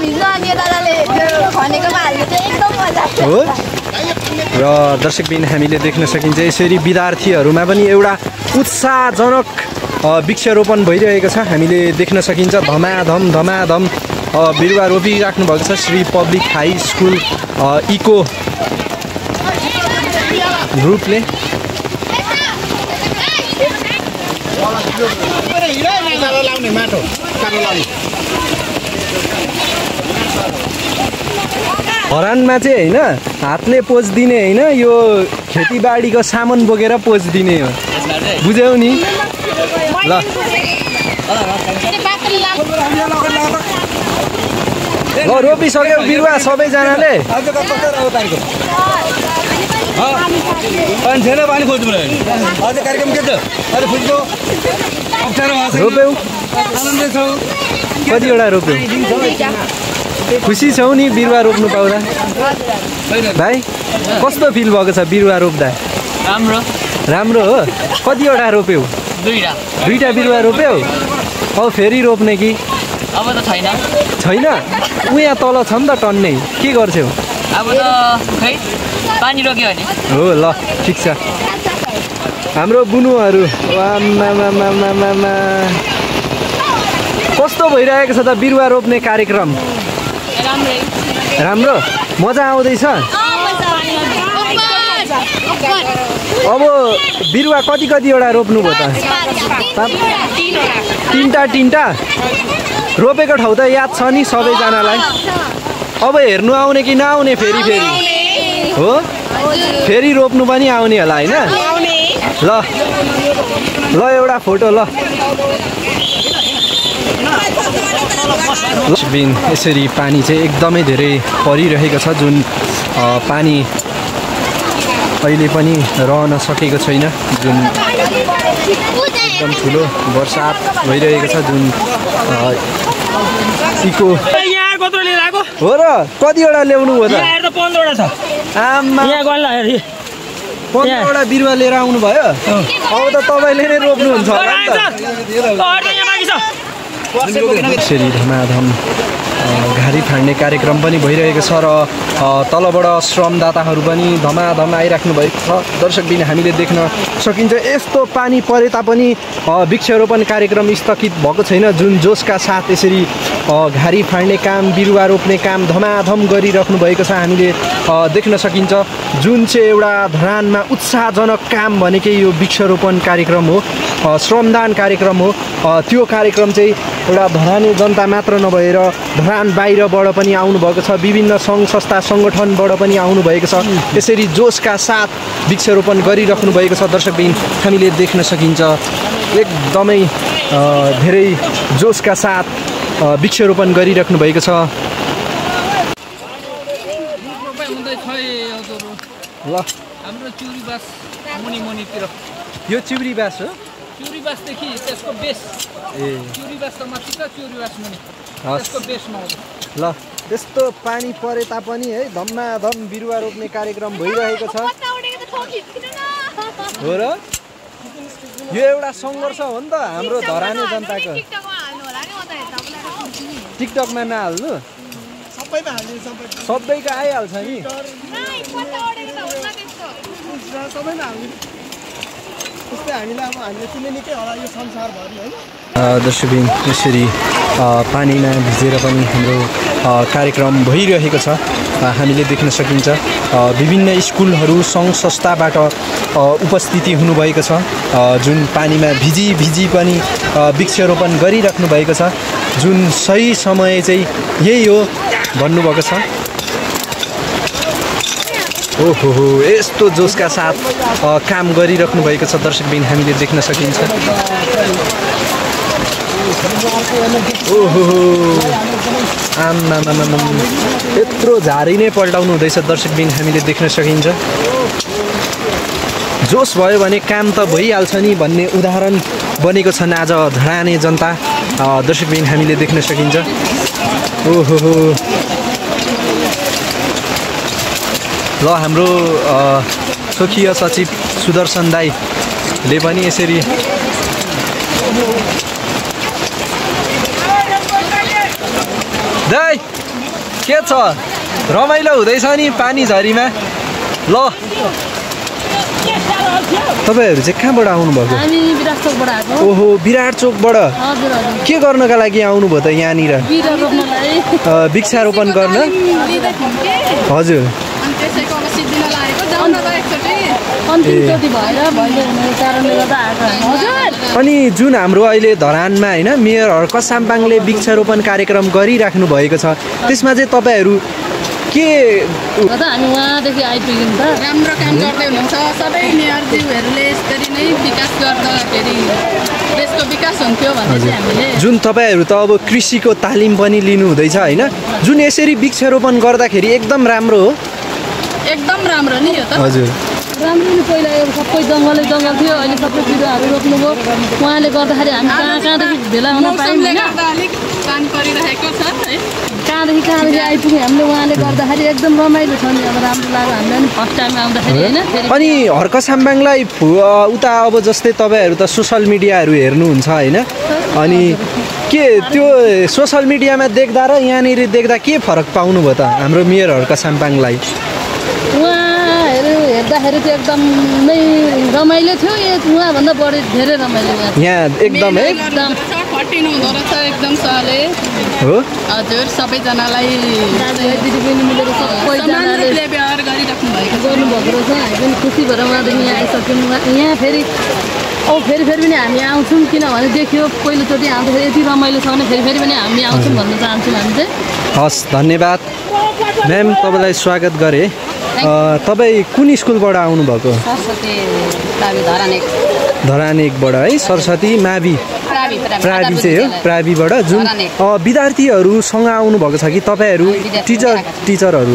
हो। र दर्शकबिन हामीले देख्न सकिन्छ यसरी विद्यार्थीहरूमा पनि एउटा उत्साहजनक वृक्षारोपण भइरहेको छ हामीले देख्न सकिन्छ। धमाधम बिरुवा रोपिराख्नु भएको छ Shri public high school eco ग्रुपले। हरानमा चाहिँ होइन हातले पोज दिने होइन, यो खेतीबाडीको सामान बोकेर पोज दिने हो, बुझ्यौ नि? ल रोपिसक्यौ बिरुवा सबैजनाले? रोप्यौ? कतिवटा रोप्यौ? खुसी छौ नि बिरुवा रोप्नु पाउँदा? भाइ कस्तो फिल भएको छ बिरुवा रोप्दा? राम्रो हो। कतिवटा रोप्यौ? दुईटा बिरुवा रोप्यौ? अब फेरि रोप्ने कि? अब त छैन। उहाँ तल छ नि त टन्नै, के गर्छौ? अब त खै पानी रोक्यो भने। हो ल ठिक छ। हाम्रो बुनुहरू कस्तो भइरहेको छ त बिरुवा रोप्ने कार्यक्रम? राम्रो मजा आउँदैछ? अब बिरुवा कतिवटा रोप्नुभयो त? तीनटा रोपेको ठाउँ त याद छ नि सबैजनालाई? अब हेर्नु आउने कि नआउने फेरि हो? फेरि रोप्नु पनि आउने होला होइन? ल एउटा फोटो ल। यसरी पानी चाहिँ एकदमै धेरै परिरहेको छ जुन पानी अहिले पनि रहन सकेको छैन जुन एकदम ठुलो बर्सात भइरहेको छ जुन इको यहाँ कत्रो लिएर आएको हो र कतिवटा ल्याउनु हो त यहाँ त 15 वटा छ आमा यहाँ गल्ला हेरी 15 वटा बिरुवा लिएर आउनु भयो अब त तपाईले नै रोप्नुहुन्छ होला नि त यसरी धमाधम घारी फाड्ने कार्यक्रम पनि भइरहेको छ र तलबाट श्रमदाताहरू पनि धमाधम आइराख्नु भएको छ दर्शकबिन हामीले देख्न सकिन्छ यस्तो पानी परे तापनि वृक्षारोपण कार्यक्रम स्थगित भएको छैन जुन जोसका साथ यसरी घारी फाड्ने काम बिरुवा रोप्ने काम धमाधम गरिराख्नु भएको छ हामीले देख्न सकिन्छ जुन चाहिँ एउटा धरानमा उत्साहजनक काम भनेकै यो वृक्षारोपण कार्यक्रम हो श्रमदान कार्यक्रम हो त्यो कार्यक्रम चाहिँ एउटा धरानी जनता मात्र नभएर धरान बाहिरबाट पनि आउनुभएको छ विभिन्न सङ्घ संस्था सङ्गठनबाट पनि आउनुभएको छ यसरी जोसका साथ वृक्षारोपण गरिराख्नु भएको छ दर्शकबिन हामीले देख्न सकिन्छ एकदमै धेरै जोसका साथ वृक्षारोपण गरिराख्नु भएको छ ल हाम्रो चिउरीबास मुनितिर यो चिउरीबास हो चिउरीबासदेखि त्यसको बेस चिउरीबास त माथि छ चिउरीबास मुनि त्यसको बेसमा हो ल त्यस्तो पानी परे तापनि है धमाधम बिरुवा रोप्ने कार्यक्रम भइरहेको छ हो र यो एउटा सङ्घर्ष हो नि त हाम्रो धरानी जनताको टिकटकमा नहाल्नु सबैको आइहाल्छ नि दर्शकबिन यसरी पानीमा भिजेर पनि हाम्रो कार्यक्रम भइरहेको छ हामीले देख्न सकिन्छ विभिन्न स्कुलहरू सङ्घ संस्थाबाट उपस्थिति हुनुभएको छ जुन पानीमा भिजी पनि वृक्षारोपण गरिराख्नु भएको छ जुन सही समय चाहिँ यही हो भन्नुभएको छ ओहो यस्तो जोसका साथ काम गरिराख्नु भएको छ दर्शकबिन हामीले देख्न सकिन्छ ओहो आमा यत्रो झारी नै पल्टाउनु हुँदैछ दर्शकबिन हामीले देख्न सकिन्छ जोस भयो भने काम त भइहाल्छ नि भन्ने उदाहरण बनेको छन् आज धराने जनता दर्शकबिन हामीले देख्न सकिन्छ ओहो ल हाम्रो स्वकीय सचिव सुदर्शन दाईले पनि यसरी दाई के छ रमाइलो हुँदैछ नि पानी झरीमा ल तपाईहरु चाहिँ कहाँबाट आउनु भएको हामी विराट चोकबाट आएको ओहो विराट चोकबाट हजुर हजुर के गर्नका लागि आउनु भयो त यहाँनिर बिरुवा रोप्नलाई वृक्षारोपण गर्न हजुर अनि त्यसैको अब सिद्धिन लागेको जाउँ न त एकचोटि अन्तिमचोटि भएर भइले हुने कारणले गर्दा आएको हजुर अनि जुन हाम्रो अहिले धरानमा हैन मेयर हर्क साम्पाङले वृक्षारोपण कार्यक्रम गरिराख्नु भएको छ त्यसमा चाहिँ तपाईहरु के दादा हामी उहाँदेखि आइपुग्यौँ त राम्रो काम गर्दै हुनुहुन्छ सबै मेयरज्यूहरूले यसरी नै विकास गर्दाखेरि देशको विकास हुन्थ्यो भन्ने चाहिँ हामीले जुन तपाईहरु त अब कृषिको तालिम पनि लिनु हुँदैछ हैन जुन यसरी वृक्षारोपण गर्दाखेरि एकदम राम्रो हो एकदम राम्रो नि यो त हजुर राम्रो नि पहिला यो सबै जङ्गलै जङ्गल थियो अहिले सबै बिरुवाहरू रोप्नुभयो उहाँले गर्दाखेरि हामी कहाँदेखि भेला हुन पायौँ हैन अलिक काम गरिरहेको छ है कहाँदेखि आइपुग्यो हामीले उहाँले गर्दाखेरि एकदम रमाइलो छ नि अब राम्रो लाग्यो हामीलाई नि फर्स्ट टाइम आउँदाखेरि हैन अनि हर्क साम्पाङलाई उता अब जस्तै तपाईहरु त सोशल मिडियाहरू हेर्नुहुन्छ हैन अनि के त्यो सोशल मिडियामा देख्दा र यहाँनिर देख्दा के फरक पाउनु भयो त हाम्रो मेयर हर्क साम्पाङलाई उहाँहरू हेर्दाखेरि चाहिँ एकदम नै रमाइलो थियो उहाँभन्दा बढी धेरै रमाइलो यहाँ एकदम है एकदम फर्टिनु हुँदो रहेछ एकदम सरले हो हजुर सबैजनालाई दिदीबहिनी मिलेर सबैजनाले व्यवहार गरिराख्नु भएको गर्नुभएको रहेछ हामी पनि खुसी भएर उहाँदेखि यहाँ आइसक्यौँ यहाँ फेरि फेरि पनि हामी आउँछौँ किनभने देखियो पहिलोचोटि आउँदाखेरि यति रमाइलो छ भने फेरि पनि हामी आउँछौँ भन्न चाहन्छौँ हामी चाहिँ हस् धन्यवाद म्याम तपाईँलाई स्वागत गरेँ तपाईँ कुन स्कुलबाट आउनुभएको सरस्वती धरान धरान 1बाट है सरस्वती मावि प्रावि चाहिँ हो प्राविबाट जुन विद्यार्थीहरूसँग आउनुभएको छ कि तपाईँहरू टिचरहरू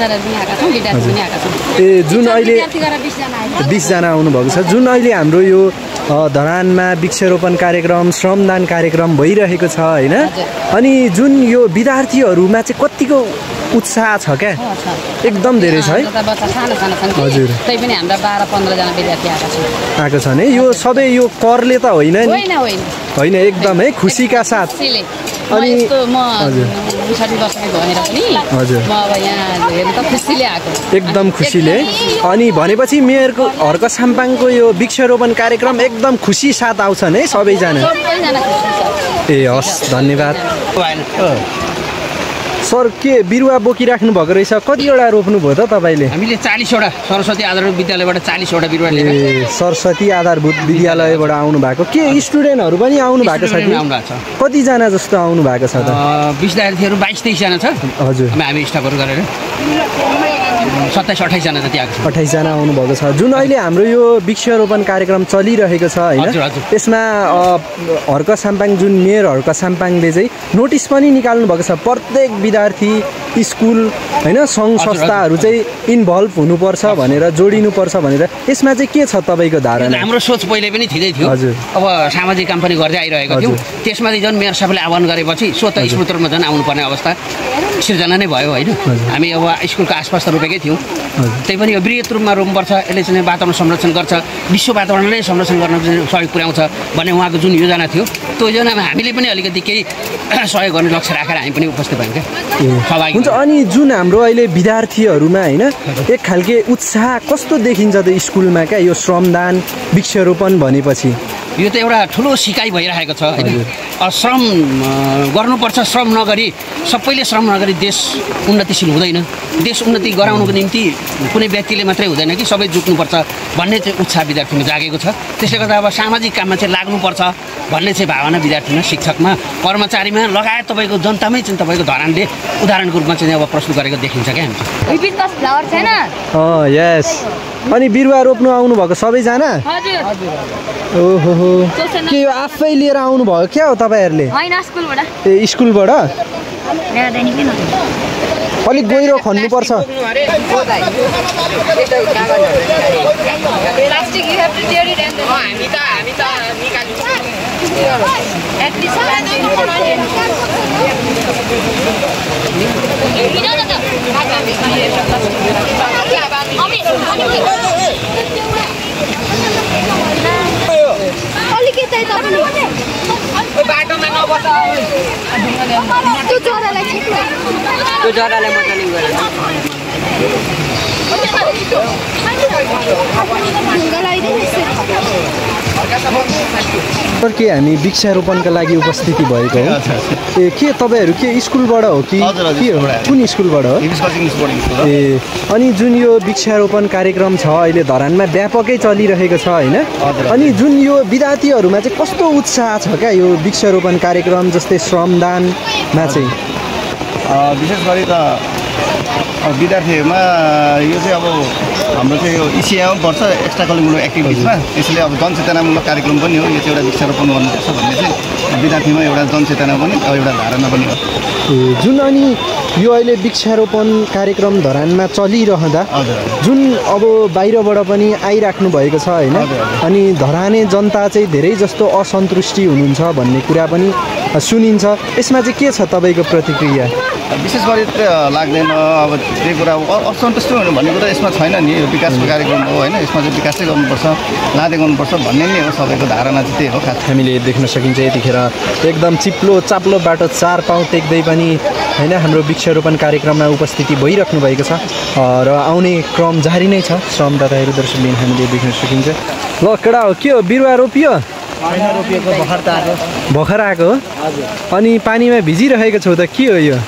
ए जुन अहिले 20 जना आउनुभएको छ जुन अहिले हाम्रो यो धरानमा वृक्षारोपण कार्यक्रम श्रमदान कार्यक्रम भइरहेको छ होइन अनि जुन यो विद्यार्थीहरूमा चाहिँ कतिको उत्साह छ क्या एकदम धेरै छ है हजुर त्यही पनि हाम्रा 12-15 जना विद्यार्थी आएको छन् है यो सबै यो करले त होइन नि होइन एकदम है खुसीका साथ अनि म 60 वर्षको भएर पनि हजुर म अब यहाँ हेर्न त खुसीले आएको एकदम खुसीले अनि भनेपछि मेयरको हर्क साम्पाङको यो वृक्षारोपण कार्यक्रम एकदम खुसी साथ आउँछन् है सबैजना ए हस् धन्यवाद सर के बिरुवा बोकिराख्नु भएको रहेछ कतिवटा रोप्नु भयो त तपाईँले हामीले 40वटा सरस्वती आधारभूत विद्यालयबाट 40वटा बिरुवा लिएर ए सरस्वती आधारभूत विद्यालयबाट आउनु भएको के स्टुडेन्टहरू पनि आउनु भएको छ कि कतिजना जस्तो आउनु भएको छ त 20 विद्यार्थीहरू 22-23 जना छ हजुर हामी स्टाफहरू गरेर 27-28 जना जति आएको छ 28 जना आउनु भएको छ जुन अहिले हाम्रो यो वृक्षारोपण कार्यक्रम चलिरहेको छ हैन यसमा हर्क साम्पाङ जुन मेयर हर्क साम्पाङले चाहिँ नोटिस पनि निकाल्नु भएको छ प्रत्येक विद्यार्थी स्कुल हैन सङ्घ संस्थाहरू चाहिँ इन्भल्भ हुनुपर्छ भनेर जोडिनुपर्छ भनेर यसमा चाहिँ के छ तपाईको धारणा हाम्रो सोच पहिले पनि थिदै थियो अब सामाजिक काम पनि गर्दै आइरहेको थियो त्यसमा चाहिँ जन मेयर साहबले आह्वान गरेपछि स्वतः स्फूर्तमा जन आउनुपर्ने अवस्था सिर्जना नै भयो हैन हामी अब स्कुलको आसपास त रोपेकै थियौँ त्यही पनि यो बृहत रूपमा रोप्नुपर्छ यसले चाहिँ वातावरण संरक्षण गर्छ विश्व वातावरणलाई संरक्षण गर्न सहयोग पुर्याउँछ भन्ने उहाँको जुन योजना थियो त्यो योजनामा हामीले पनि अलिकति केही सहयोग गर्ने लक्ष्य राखेर हामी पनि उपस्थित भयौँ क्या हुन्छ अनि जुन हाम्रो अहिले विद्यार्थीहरूमा हैन एक खालके उत्साह कस्तो देखिन्छ त स्कुलमा क्या यो श्रमदान वृक्षारोपण भनेपछि यो त एउटा ठुलो सिकाइ भइरहेको छ हैन श्रम गर्नुपर्छ श्रम नगरी सबैले श्रम नगरी देश उन्नतिशील हुँदैन देश उन्नति गराउनको निम्ति कुनै व्यक्तिले मात्रै हुँदैन कि सबै जुट्नुपर्छ भन्ने चाहिँ उत्साह विद्यार्थीमा जागेको छ त्यसले गर्दा अब सामाजिक काममा चाहिँ लाग्नुपर्छ भन्ने चाहिँ भावना विद्यार्थीमा शिक्षकमा कर्मचारीमा लगायत तपाईँको जनतामै चाहिँ तपाईँको धरानले उदाहरणको रूपमा चाहिँ अब प्रस्तुत गरेको देखिन्छ क्या हामी यस अनि बिरुवा रोप्नु आउनु भएको सबैजना ओहो के यो आफै लिएर आउनु भयो क्या हो तपाईँहरूले ए स्कुलबाट अलिक गहिरो खन्नुपर्छ बाटोमा नबस त्यो जरालाई मजाले गरेर के हामी वृक्षारोपणका लागि उपस्थिति भएको हो ए के तपाईँहरू के स्कुलबाट हो कि के हो कुन स्कुलबाट हो ए अनि जुन यो वृक्षारोपण कार्यक्रम छ अहिले धरानमा व्यापकै चलिरहेको छ होइन अनि जुन यो विद्यार्थीहरूमा चाहिँ कस्तो उत्साह छ क्या यो वृक्षारोपण कार्यक्रम जस्तै श्रमदानमा चाहिँ विशेष गरी त विद्यार्थीहरूमा यो चाहिँ अब हाम्रो चाहिँ यो इसिआमा पर्छ एक्स्ट्रा करिकुलर एक्टिभिटिजमा त्यसले अब जनचेतनामूलक कार्यक्रम पनि हो यो चाहिँ एउटा वृक्षारोपण गर्नुपर्छ भन्ने चाहिँ विद्यार्थीमा एउटा जनचेतना पनि एउटा धारणा पनि हो जुन अनि यो अहिले वृक्षारोपण कार्यक्रम धरानमा चलिरहँदा जुन अब बाहिरबाट पनि आइराख्नु भएको छ होइन अनि धराने जनता चाहिँ धेरै जस्तो असन्तुष्टि हुनुहुन्छ भन्ने कुरा पनि सुनिन्छ यसमा चाहिँ के छ तपाईँको प्रतिक्रिया विशेष गरी लाग्दैन अब त्यही कुरा असन्तुष्टि हुनु भन्ने कुरा यसमा छैन नि यो विकासको कार्यक्रम हो होइन यसमा चाहिँ विकास चाहिँ गर्नुपर्छ लाँदै गर्नुपर्छ भन्ने नै हो सबैको धारणा चाहिँ त्यही हो खास हामीले देख्न सकिन्छ यतिखेर एकदम चिप्लो चाप्लो बाटो 4 पाउ टेक्दै पनि होइन हाम्रो वृक्षारोपण कार्यक्रममा उपस्थिति भइराख्नु भएको छ र आउने क्रम जारी नै छ श्रम दाताहरू दर्शकबिन हामीले देख्न सकिन्छ ल केटा हो के हो बिरुवा रोपियो रोपिएको भर्खर आएको अनि पानीमा भिजिरहेको छौ त के हो यो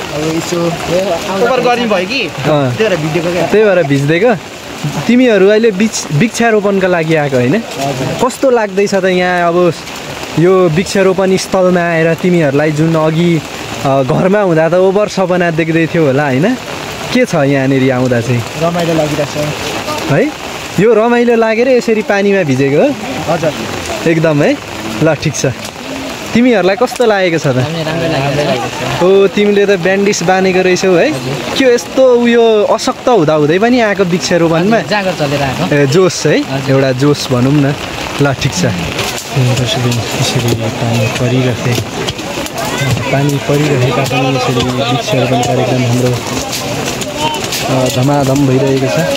त्यही भएर भिज्दैको तिमीहरू अहिले वृक्षारोपणका लागि आएको होइन कस्तो लाग्दैछ त यहाँ अब यो वृक्षारोपण स्थलमा आएर तिमीहरूलाई जुन अघि घरमा हुँदा त ओभर सपना देख्दै थियो होला होइन के छ यहाँनिर आउँदा चाहिँ रमाइलो लागिरहेछ है यो रमाइलो लागेर यसरी पानीमा भिजेको हजुर एकदम है ल ठिक छ तिमीहरूलाई कस्तो लागेको छ त हो तिमीले त ब्यान्डिस बानेको रहेछौ है के यस्तो उयो अशक्त हुँदै पनि आएको वृक्षारोपणमा जागर चलेर आएको ए जोस है एउटा जोस भनौँ न ल ठिक छ यसरी पानी परिरहेका पनि यसरी वृक्षारोपण कार्यक्रम हाम्रो धमाधम भइरहेको छ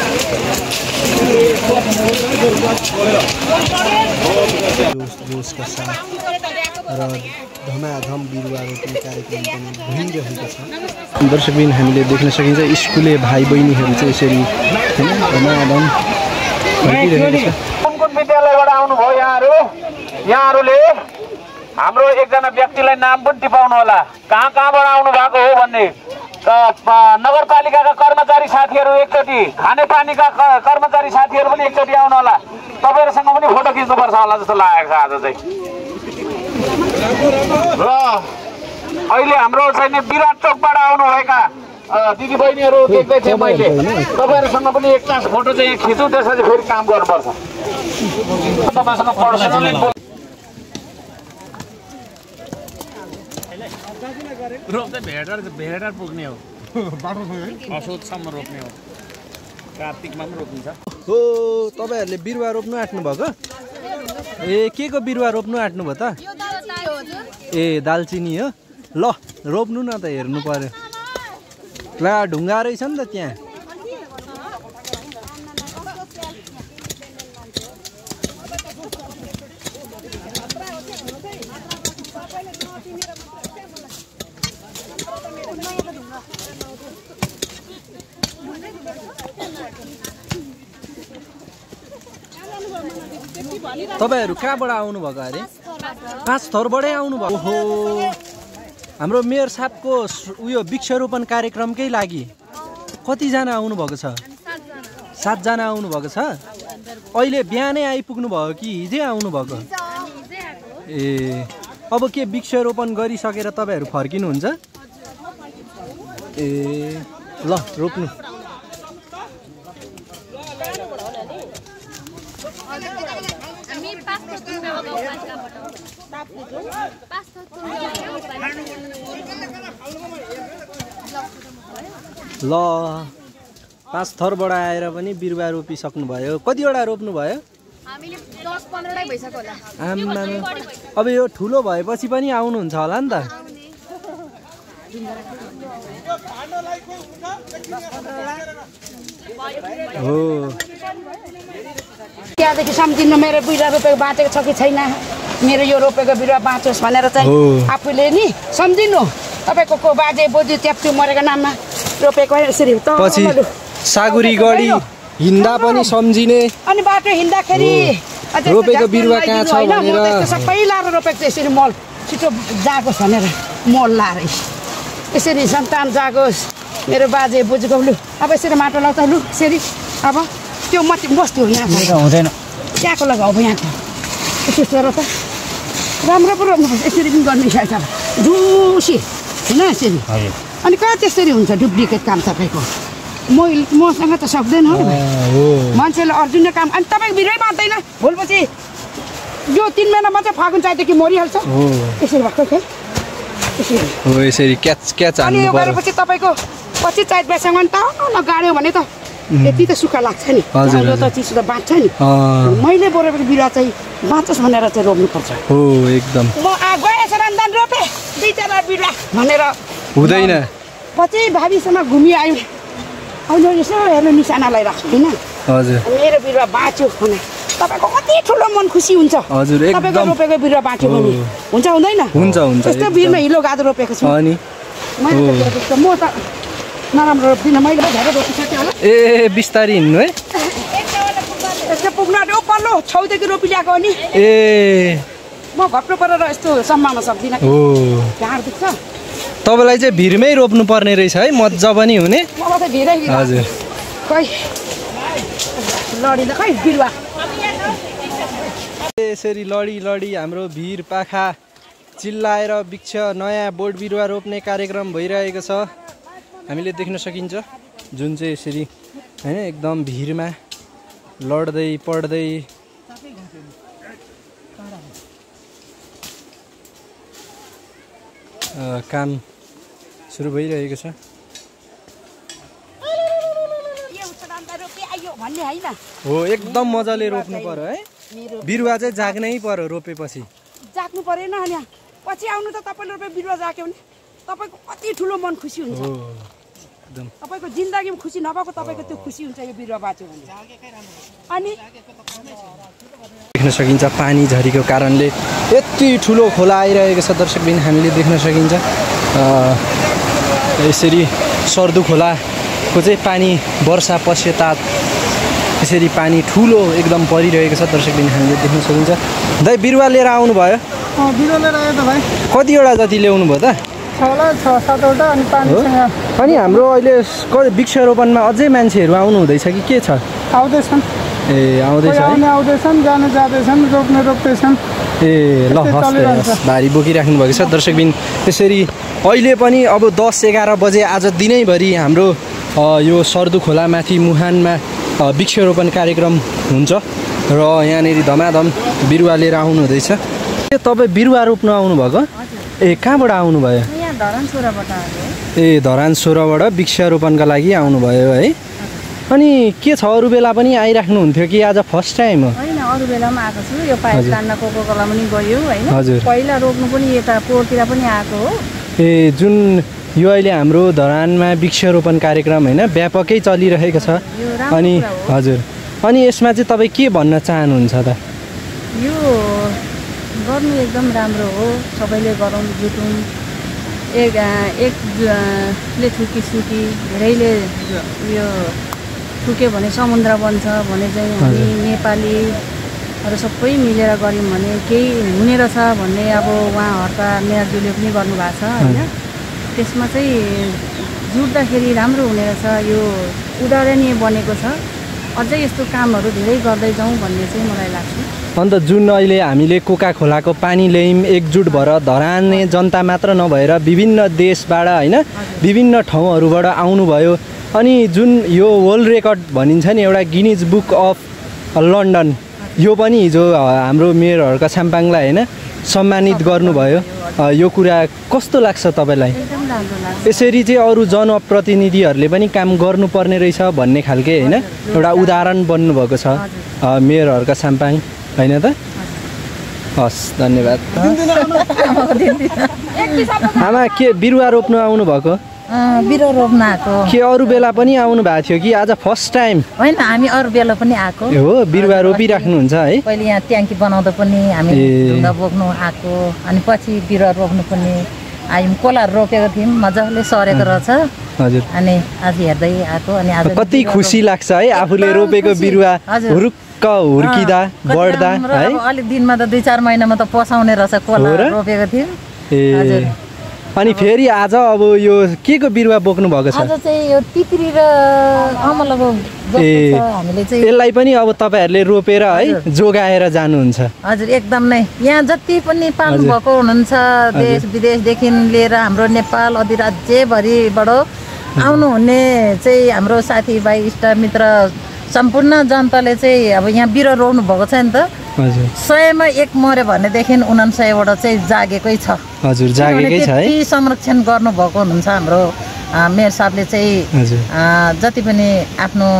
जोसका साथ र धमाधम बिरुवा रोप्ने कार्यक्रम पनि भइरहेको छ दर्शकबिन हामीले देख्न सकिन्छ स्कुले भाइ बहिनीहरू चाहिँ यसरी धमाधम भइरहेको छ कुन कुन विद्यालयबाट आउनुभयो यहाँहरूले हाम्रो एकजना व्यक्तिलाई नाम पनि टिपाउनु होला कहाँबाट आउनु भएको हो भन्ने नगरपालिकाका कर्मचारी साथीहरू एकचोटि खानेपानीका कर्मचारी साथीहरू पनि एकचोटि आउनु होला तपाईँहरूसँग पनि फोटो खिच्नुपर्छ होला जस्तो लागेको छ आज चाहिँ र अहिले हाम्रो चाहिँ विराट चोकबाट आउनुभएका दिदीबहिनीहरू देख्दै थिएँ मैले तपाईँहरूसँग पनि एक चान्स फोटो चाहिँ खिचौँ त्यसपछि फेरि काम गर्नुपर्छ तपाईँसँग पर्सनली रोप्दै भेडार पुग्ने हो असोजसम्म रोप्ने हो कार्तिकमा पनि रोपिन्छ हो तपाईँहरूले बिरुवा रोप्नु आँट्नु भएको ए के को बिरुवा रोप्नु आँट्नु भयो त ए दालचिनी हो ल रोप्नु न त हेर्नु पर्यो ला ढुङ्गा रहेछ नि त त्यहाँ तपाईहरु कहाँबाट आउनु भएको अरे 5 थरबाटै आउनु भएको हो हाम्रो मेयर साहबको उयो वृक्षारोपण कार्यक्रमकै लागि कति जना आउनु भएको छ 7 जना आउनु भएको छ अहिले बिहानै आइपुग्नु भयो कि हिजै आउनु भएको ए अब के वृक्षारोपण गरिसकेर तपाईहरु फर्किनुहुन्छ ए ल रोप्नु ल 5 थरबाट आएर पनि बिरुवा रोपिसक्नु भयो कतिवटा रोप्नु भयो हामीले 10-15 लाई भइसक्यो होला आम्मा अब यो ठुलो भएपछि पनि आउनुहुन्छ होला नि त हो त्यहाँदेखि सम्झिनु मेरो बिरुवा रोपेको बाँचेको छ कि छैन मेरो यो रोपेको बिरुवा बाँचोस् भनेर चाहिँ आफूले नि सम्झिनु तपाईको को बाजे बोजू च्याप्चु मरेको नाममा रोपेको यसरी पछि सागुरी गडी हिँड्दा पनि सम्झिने अनि बाटो हिँड्दाखेरि रोपेको बिरुवा कहाँ छ भनेर सबै लाएर रोपेको यसरी मल छिटो जागोस् भनेर मल लाएर यसरी सन्तान जागोस् मेरो बाजे बोजूको लु अब यसरी माटो लगाउँदा लु यसरी अब त्यो बस्तु यहाँ हुँदैन त्यहाँको लगाऊ अब यहाँ यसो तर त राम्रो पो रोप्नुपर्छ यसरी पनि गर्नु सक्छ झुसी होइन यसरी अनि कहाँ त्यसरी हुन्छ डुप्लिकेट काम तपाईँको मसँग त सक्दैन हो मान्छेले अर्जुन काम अनि तपाईँको बिरुवै बाँच्दैन भोलिपछि यो 3 महिना मात्रै फागुन चाहिदेखि मरिहाल्छ यसरी भएको थियो यसरी क्याच अनि यो गरेपछि तपाईँको पछि चाहित बेसँग नि त गाड्यो भने त यति त सुक्खा लाग्छ नि यो त चिज त बाँच्छ नि मैले बोरेको बिरुवा चाहिँ बाँचोस् भनेर चाहिँ रोप्नुपर्छ हो एकदम म गएछ रन्दान रोपे 2-4 बिरुवा भनेर हुँदैन पछि भाबीसँग घुमि आयो अहिले यसो हेर्नु निशानालाई राख्छु होइन हजुर मेरो बिरुवा बाँच्यो भने तपाईँको कति ठुलो मन खुसी हुन्छ हजुर तपाईँको रोपेको बिरुवा बाँच्यो भने हुन्छ हुँदैन यस्तो बिरुवा हिलो गादो रोपेको छु अनि म त नराम्रो रोप्दिनँ मैले धेरै रोपिसकेँ होला ए बिस्तारी हिँड्नु है यस्तो पुग्न आँट्यो पल्लो छेउदेखि रोपिल्याएको नि ए म घप्रो परेर यस्तो सम्माउन सक्दिनँ ढाड दुख्छ तपाईँलाई चाहिँ भिरमै रोप्नु पर्ने रहेछ है मजा पनि हुने मलाई त भिरै हजुर खै लडी खै बिरुवा यसरी लडी हाम्रो भिर पाखा चिल्लाएर वृक्ष नयाँ बोट बिरुवा रोप्ने कार्यक्रम भइरहेको छ हामीले देख्न सकिन्छ जुन चाहिँ यसरी हैन एकदम भिरमा लड्दै पड्दै काम सुरु भइरहेको छ। हो एकदम मजाले रोप्नु पर्यो है, बिरुवा चाहिँ जाग्नै पर्यो रोपेपछि। जाग्नु परेन अनि पछि आउनु त तपाईँले रोपे बिरुवा जाग्यो भने तपाईँको कति ठुलो मन खुसी हुन्छ। तपाईँको जिन्दगीमा खुसी नभएको तपाईँको त्यो खुसी हुन्छ यो बिरुवा बाँच्यो भने। अनि देख्न सकिन्छ पानी झरीको कारणले यति ठुलो खोला आइरहेको छ दर्शकबिन हामीले देख्न सकिन्छ। यसरी सर्दु खोलाको चाहिँ पानी वर्षा पश्चात यसरी पानी ठुलो एकदम परिरहेको छ दर्शकबिन हामीले देख्न सकिन्छ। दाइ बिरुवा लिएर आउनुभयो? बिरुवा लिएर आयो त भाइ। कतिवटा जति ल्याउनु भयो त? 6-7वटा अनि पानीसँग। अनि हाम्रो अहिले वृक्षारोपणमा अझै मान्छेहरू आउनु हुँदैछ कि के छ? आउँदैछन्। ए आउँदैछ, आउँदैछन्, जाने जाँदैछन्, रोप्दैछन्। ए ल हस्, भारी बोकिराख्नु भएको छ दर्शकबिन। त्यसरी अहिले पनि अब 10-11 बजे आज दिनैभरि हाम्रो यो सर्दु खोलामाथि मुहानमा वृक्षारोपण कार्यक्रम हुन्छ र यहाँनिर धमाधम बिरुवा लिएर आउनु हुँदैछ। के तपाईँ बिरुवा रोप्न आउनुभएको? ए कहाँबाट आउनुभयो? ए धरान 16बाट वृक्षारोपणका लागि आउनुभयो है। अनि के छ अरू बेला पनि आइराख्नुहुन्थ्यो कि आज फर्स्ट टाइम हो? होइन, अरू बेलामा आएको छु। यो पाइप तान्न कोको कोला पनि गयो होइन। हजुर, पहिला रोप्नु पनि यता पोहोरतिर पनि आएको हो। ए जुन यो अहिले हाम्रो धरानमा वृक्षारोपण कार्यक्रम होइन व्यापकै चलिरहेको छ। अनि हजुर, अनि यसमा चाहिँ तपाईँ के भन्न चाहनुहुन्छ त? यो गर्नु एकदम राम्रो हो, सबैले गरौँ, जुटौँ। एकले थुकी धेरैले यो थुक्यो भने समुद्र बन्छ भने चाहिँ हामी नेपालीहरू सबै मिलेर गऱ्यौँ भने केही हुने रहेछ भन्ने अब उहाँहरूका मेयरज्यूले पनि गर्नुभएको छ होइन। त्यसमा चाहिँ जुट्दाखेरि राम्रो हुने रहेछ, यो उदाहरणीय बनेको छ। अझै यस्तो कामहरू धेरै गर्दै जाउँ भन्ने चाहिँ मलाई लाग्छ। अन्त जुन अहिले हामीले कोका खोलाको पानी ल्यायौँ एकजुट भएर धराने जनता मात्र नभएर विभिन्न देशबाट होइन विभिन्न ठाउँहरूबाट आउनुभयो। अनि जुन यो वर्ल्ड रेकर्ड भनिन्छ नि एउटा गिनिज बुक अफ लन्डन, यो पनि हिजो हाम्रो मेयरहरूका साम्पाङलाई होइन सम्मानित गर्नुभयो। यो कुरा कस्तो लाग्छ तपाईँलाई? यसरी चाहिँ अरू जनप्रतिनिधिहरूले पनि काम गर्नुपर्ने रहेछ भन्ने खालके होइन एउटा उदाहरण बन्नुभएको छ मेयरहरूका साम्पाङ होइन त? हस्, धन्यवाद। आमा के बिरुवा रोप्नु आउनुभएको? बिरुवा रोप्न आएको। के अरू बेला पनि आउनु भएको थियो कि आज फर्स्ट टाइम? होइन, हामी अरू बेला पनि आएको हो। बिरुवा रोपिराख्नुहुन्छ है? पहिले यहाँ ट्याङ्की बनाउँदा पनि हामी ढुङ्गा बोक्नु आएको, अनि पछि बिरुवा रोप्नु पनि आयौँ। कोलाहरू रोपेको थियौँ, मजाले सरेको रहेछ। हजुर, अनि आज हेर्दै आएको। अनि आज कति खुसी लाग्छ है आफूले रोपेको बिरुवा हुरुक्क हुर्किँदा बढ्दा है। अलिक दिनमा त 2-4 महिनामा त पसाउने रहेछ कोला रोपेको थियौँ। ए अनि फेरि आज अब यो के को बिरुवा बोक्नु भएको छ? आज चाहिँ यो तित्री र अमलाको हामीले चाहिँ यसलाई पनि अब तपाईँहरूले रोपेर है जोगाएर जानुहुन्छ? हजुर, एकदम नै। यहाँ जति पनि पाल्नु भएको हुनुहुन्छ देश विदेशदेखि लिएर हाम्रो नेपाल अधिराज्यभरिबाट आउनुहुने चाहिँ हाम्रो साथीभाइ इष्टमित्र सम्पूर्ण जनताले चाहिँ अब यहाँ बिरुवा रोप्नु भएको छ नि त। 100मा 1 मऱ्यो भनेदेखि 99वटा चाहिँ जागेकै छ। हजुर, जागेकै छ है। संरक्षण गर्नुभएको हुनुहुन्छ हाम्रो मेयर साहबले चाहिँ। जति पनि आफ्नो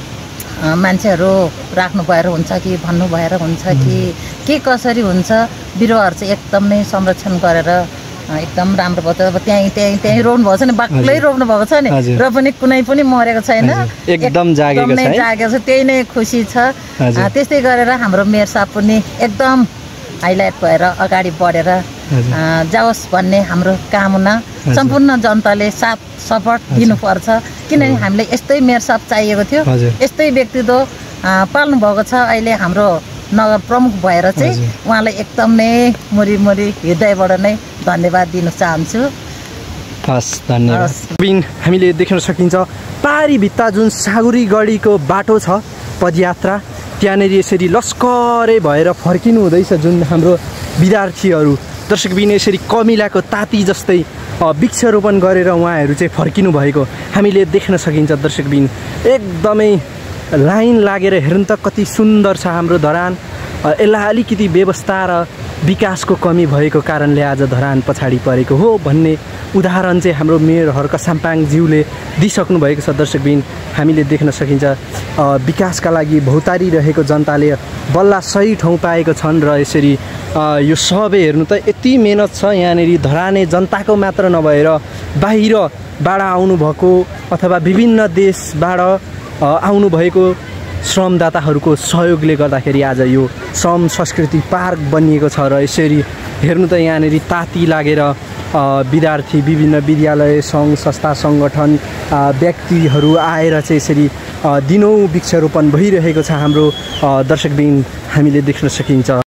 मान्छेहरू राख्नु भएर हुन्छ कि भन्नु भएर हुन्छ कि के कसरी हुन्छ बिरुवाहरू चाहिँ एकदम नै संरक्षण गरेर एकदम राम्रो भयो। अब त्यहीँ रोप्नु भएको छ नि, बाक्लै रोप्नु भएको छ नि, र पनि कुनै पनि मरेको छैन, एकदम जागेको छ। त्यही नै खुसी छ। त्यस्तै गरेर हाम्रो मेयर साहब पनि एकदम हाइलाइट भएर अगाडि बढेर जाओस् भन्ने हाम्रो कामना सम्पूर्ण जनताले साथ सपोर्ट दिनुपर्छ। किनभने हामीलाई यस्तै मेयर साहब चाहिएको थियो, यस्तै व्यक्तित्व पाल्नु भएको छ अहिले हाम्रो नगर प्रमुख भएर चाहिँ। उहाँलाई एकदम नै मुरी हृदयबाट नै धन्यवाद दिन चाहन्छु। हस्, धन्यवाद। हामीले देख्न सकिन्छ पारी भित्ता जुन सागुरी गढीको बाटो छ पदयात्रा, त्यहाँनिर यसरी लस्करै भएर फर्किनु हुँदैछ जुन हाम्रो विद्यार्थीहरू। दर्शकबिन यसरी कमिलाको ताती जस्तै वृक्षारोपण गरेर उहाँहरू चाहिँ फर्किनु भएको हामीले देख्न सकिन्छ। दर्शकबिन एकदमै लाइन लागेर हेर्नु त कति सुन्दर छ हाम्रो धरान। यसलाई अलिकति व्यवस्था र विकासको कमी भएको कारणले आज धरान पछाडि परेको हो भन्ने उदाहरण चाहिँ हाम्रो मेयर हर्क साम्पाङज्यूले दिइसक्नु भएको छ। दर्शकबिन हामीले देख्न सकिन्छ विकासका लागि भौतारिरहेको जनताले बल्ल सही ठाउँ पाएको छन् र यसरी यो सबै हेर्नु त यति मेहनत छ यहाँनिर धराने जनताको मात्र नभएर बाहिरबाट आउनुभएको अथवा विभिन्न देशबाट आउनुभएको श्रमदाताहरूको सहयोगले गर्दाखेरि आज यो श्रम संस्कृति पार्क बनिएको छ र यसरी हेर्नु त यहाँनिर ताती लागेर विद्यार्थी विभिन्न विद्यालय सङ्घ संस्था सङ्गठन व्यक्तिहरू आएर चाहिँ यसरी दिनौँ वृक्षारोपण भइरहेको छ हाम्रो दर्शकबिन हामीले देख्न सकिन्छ।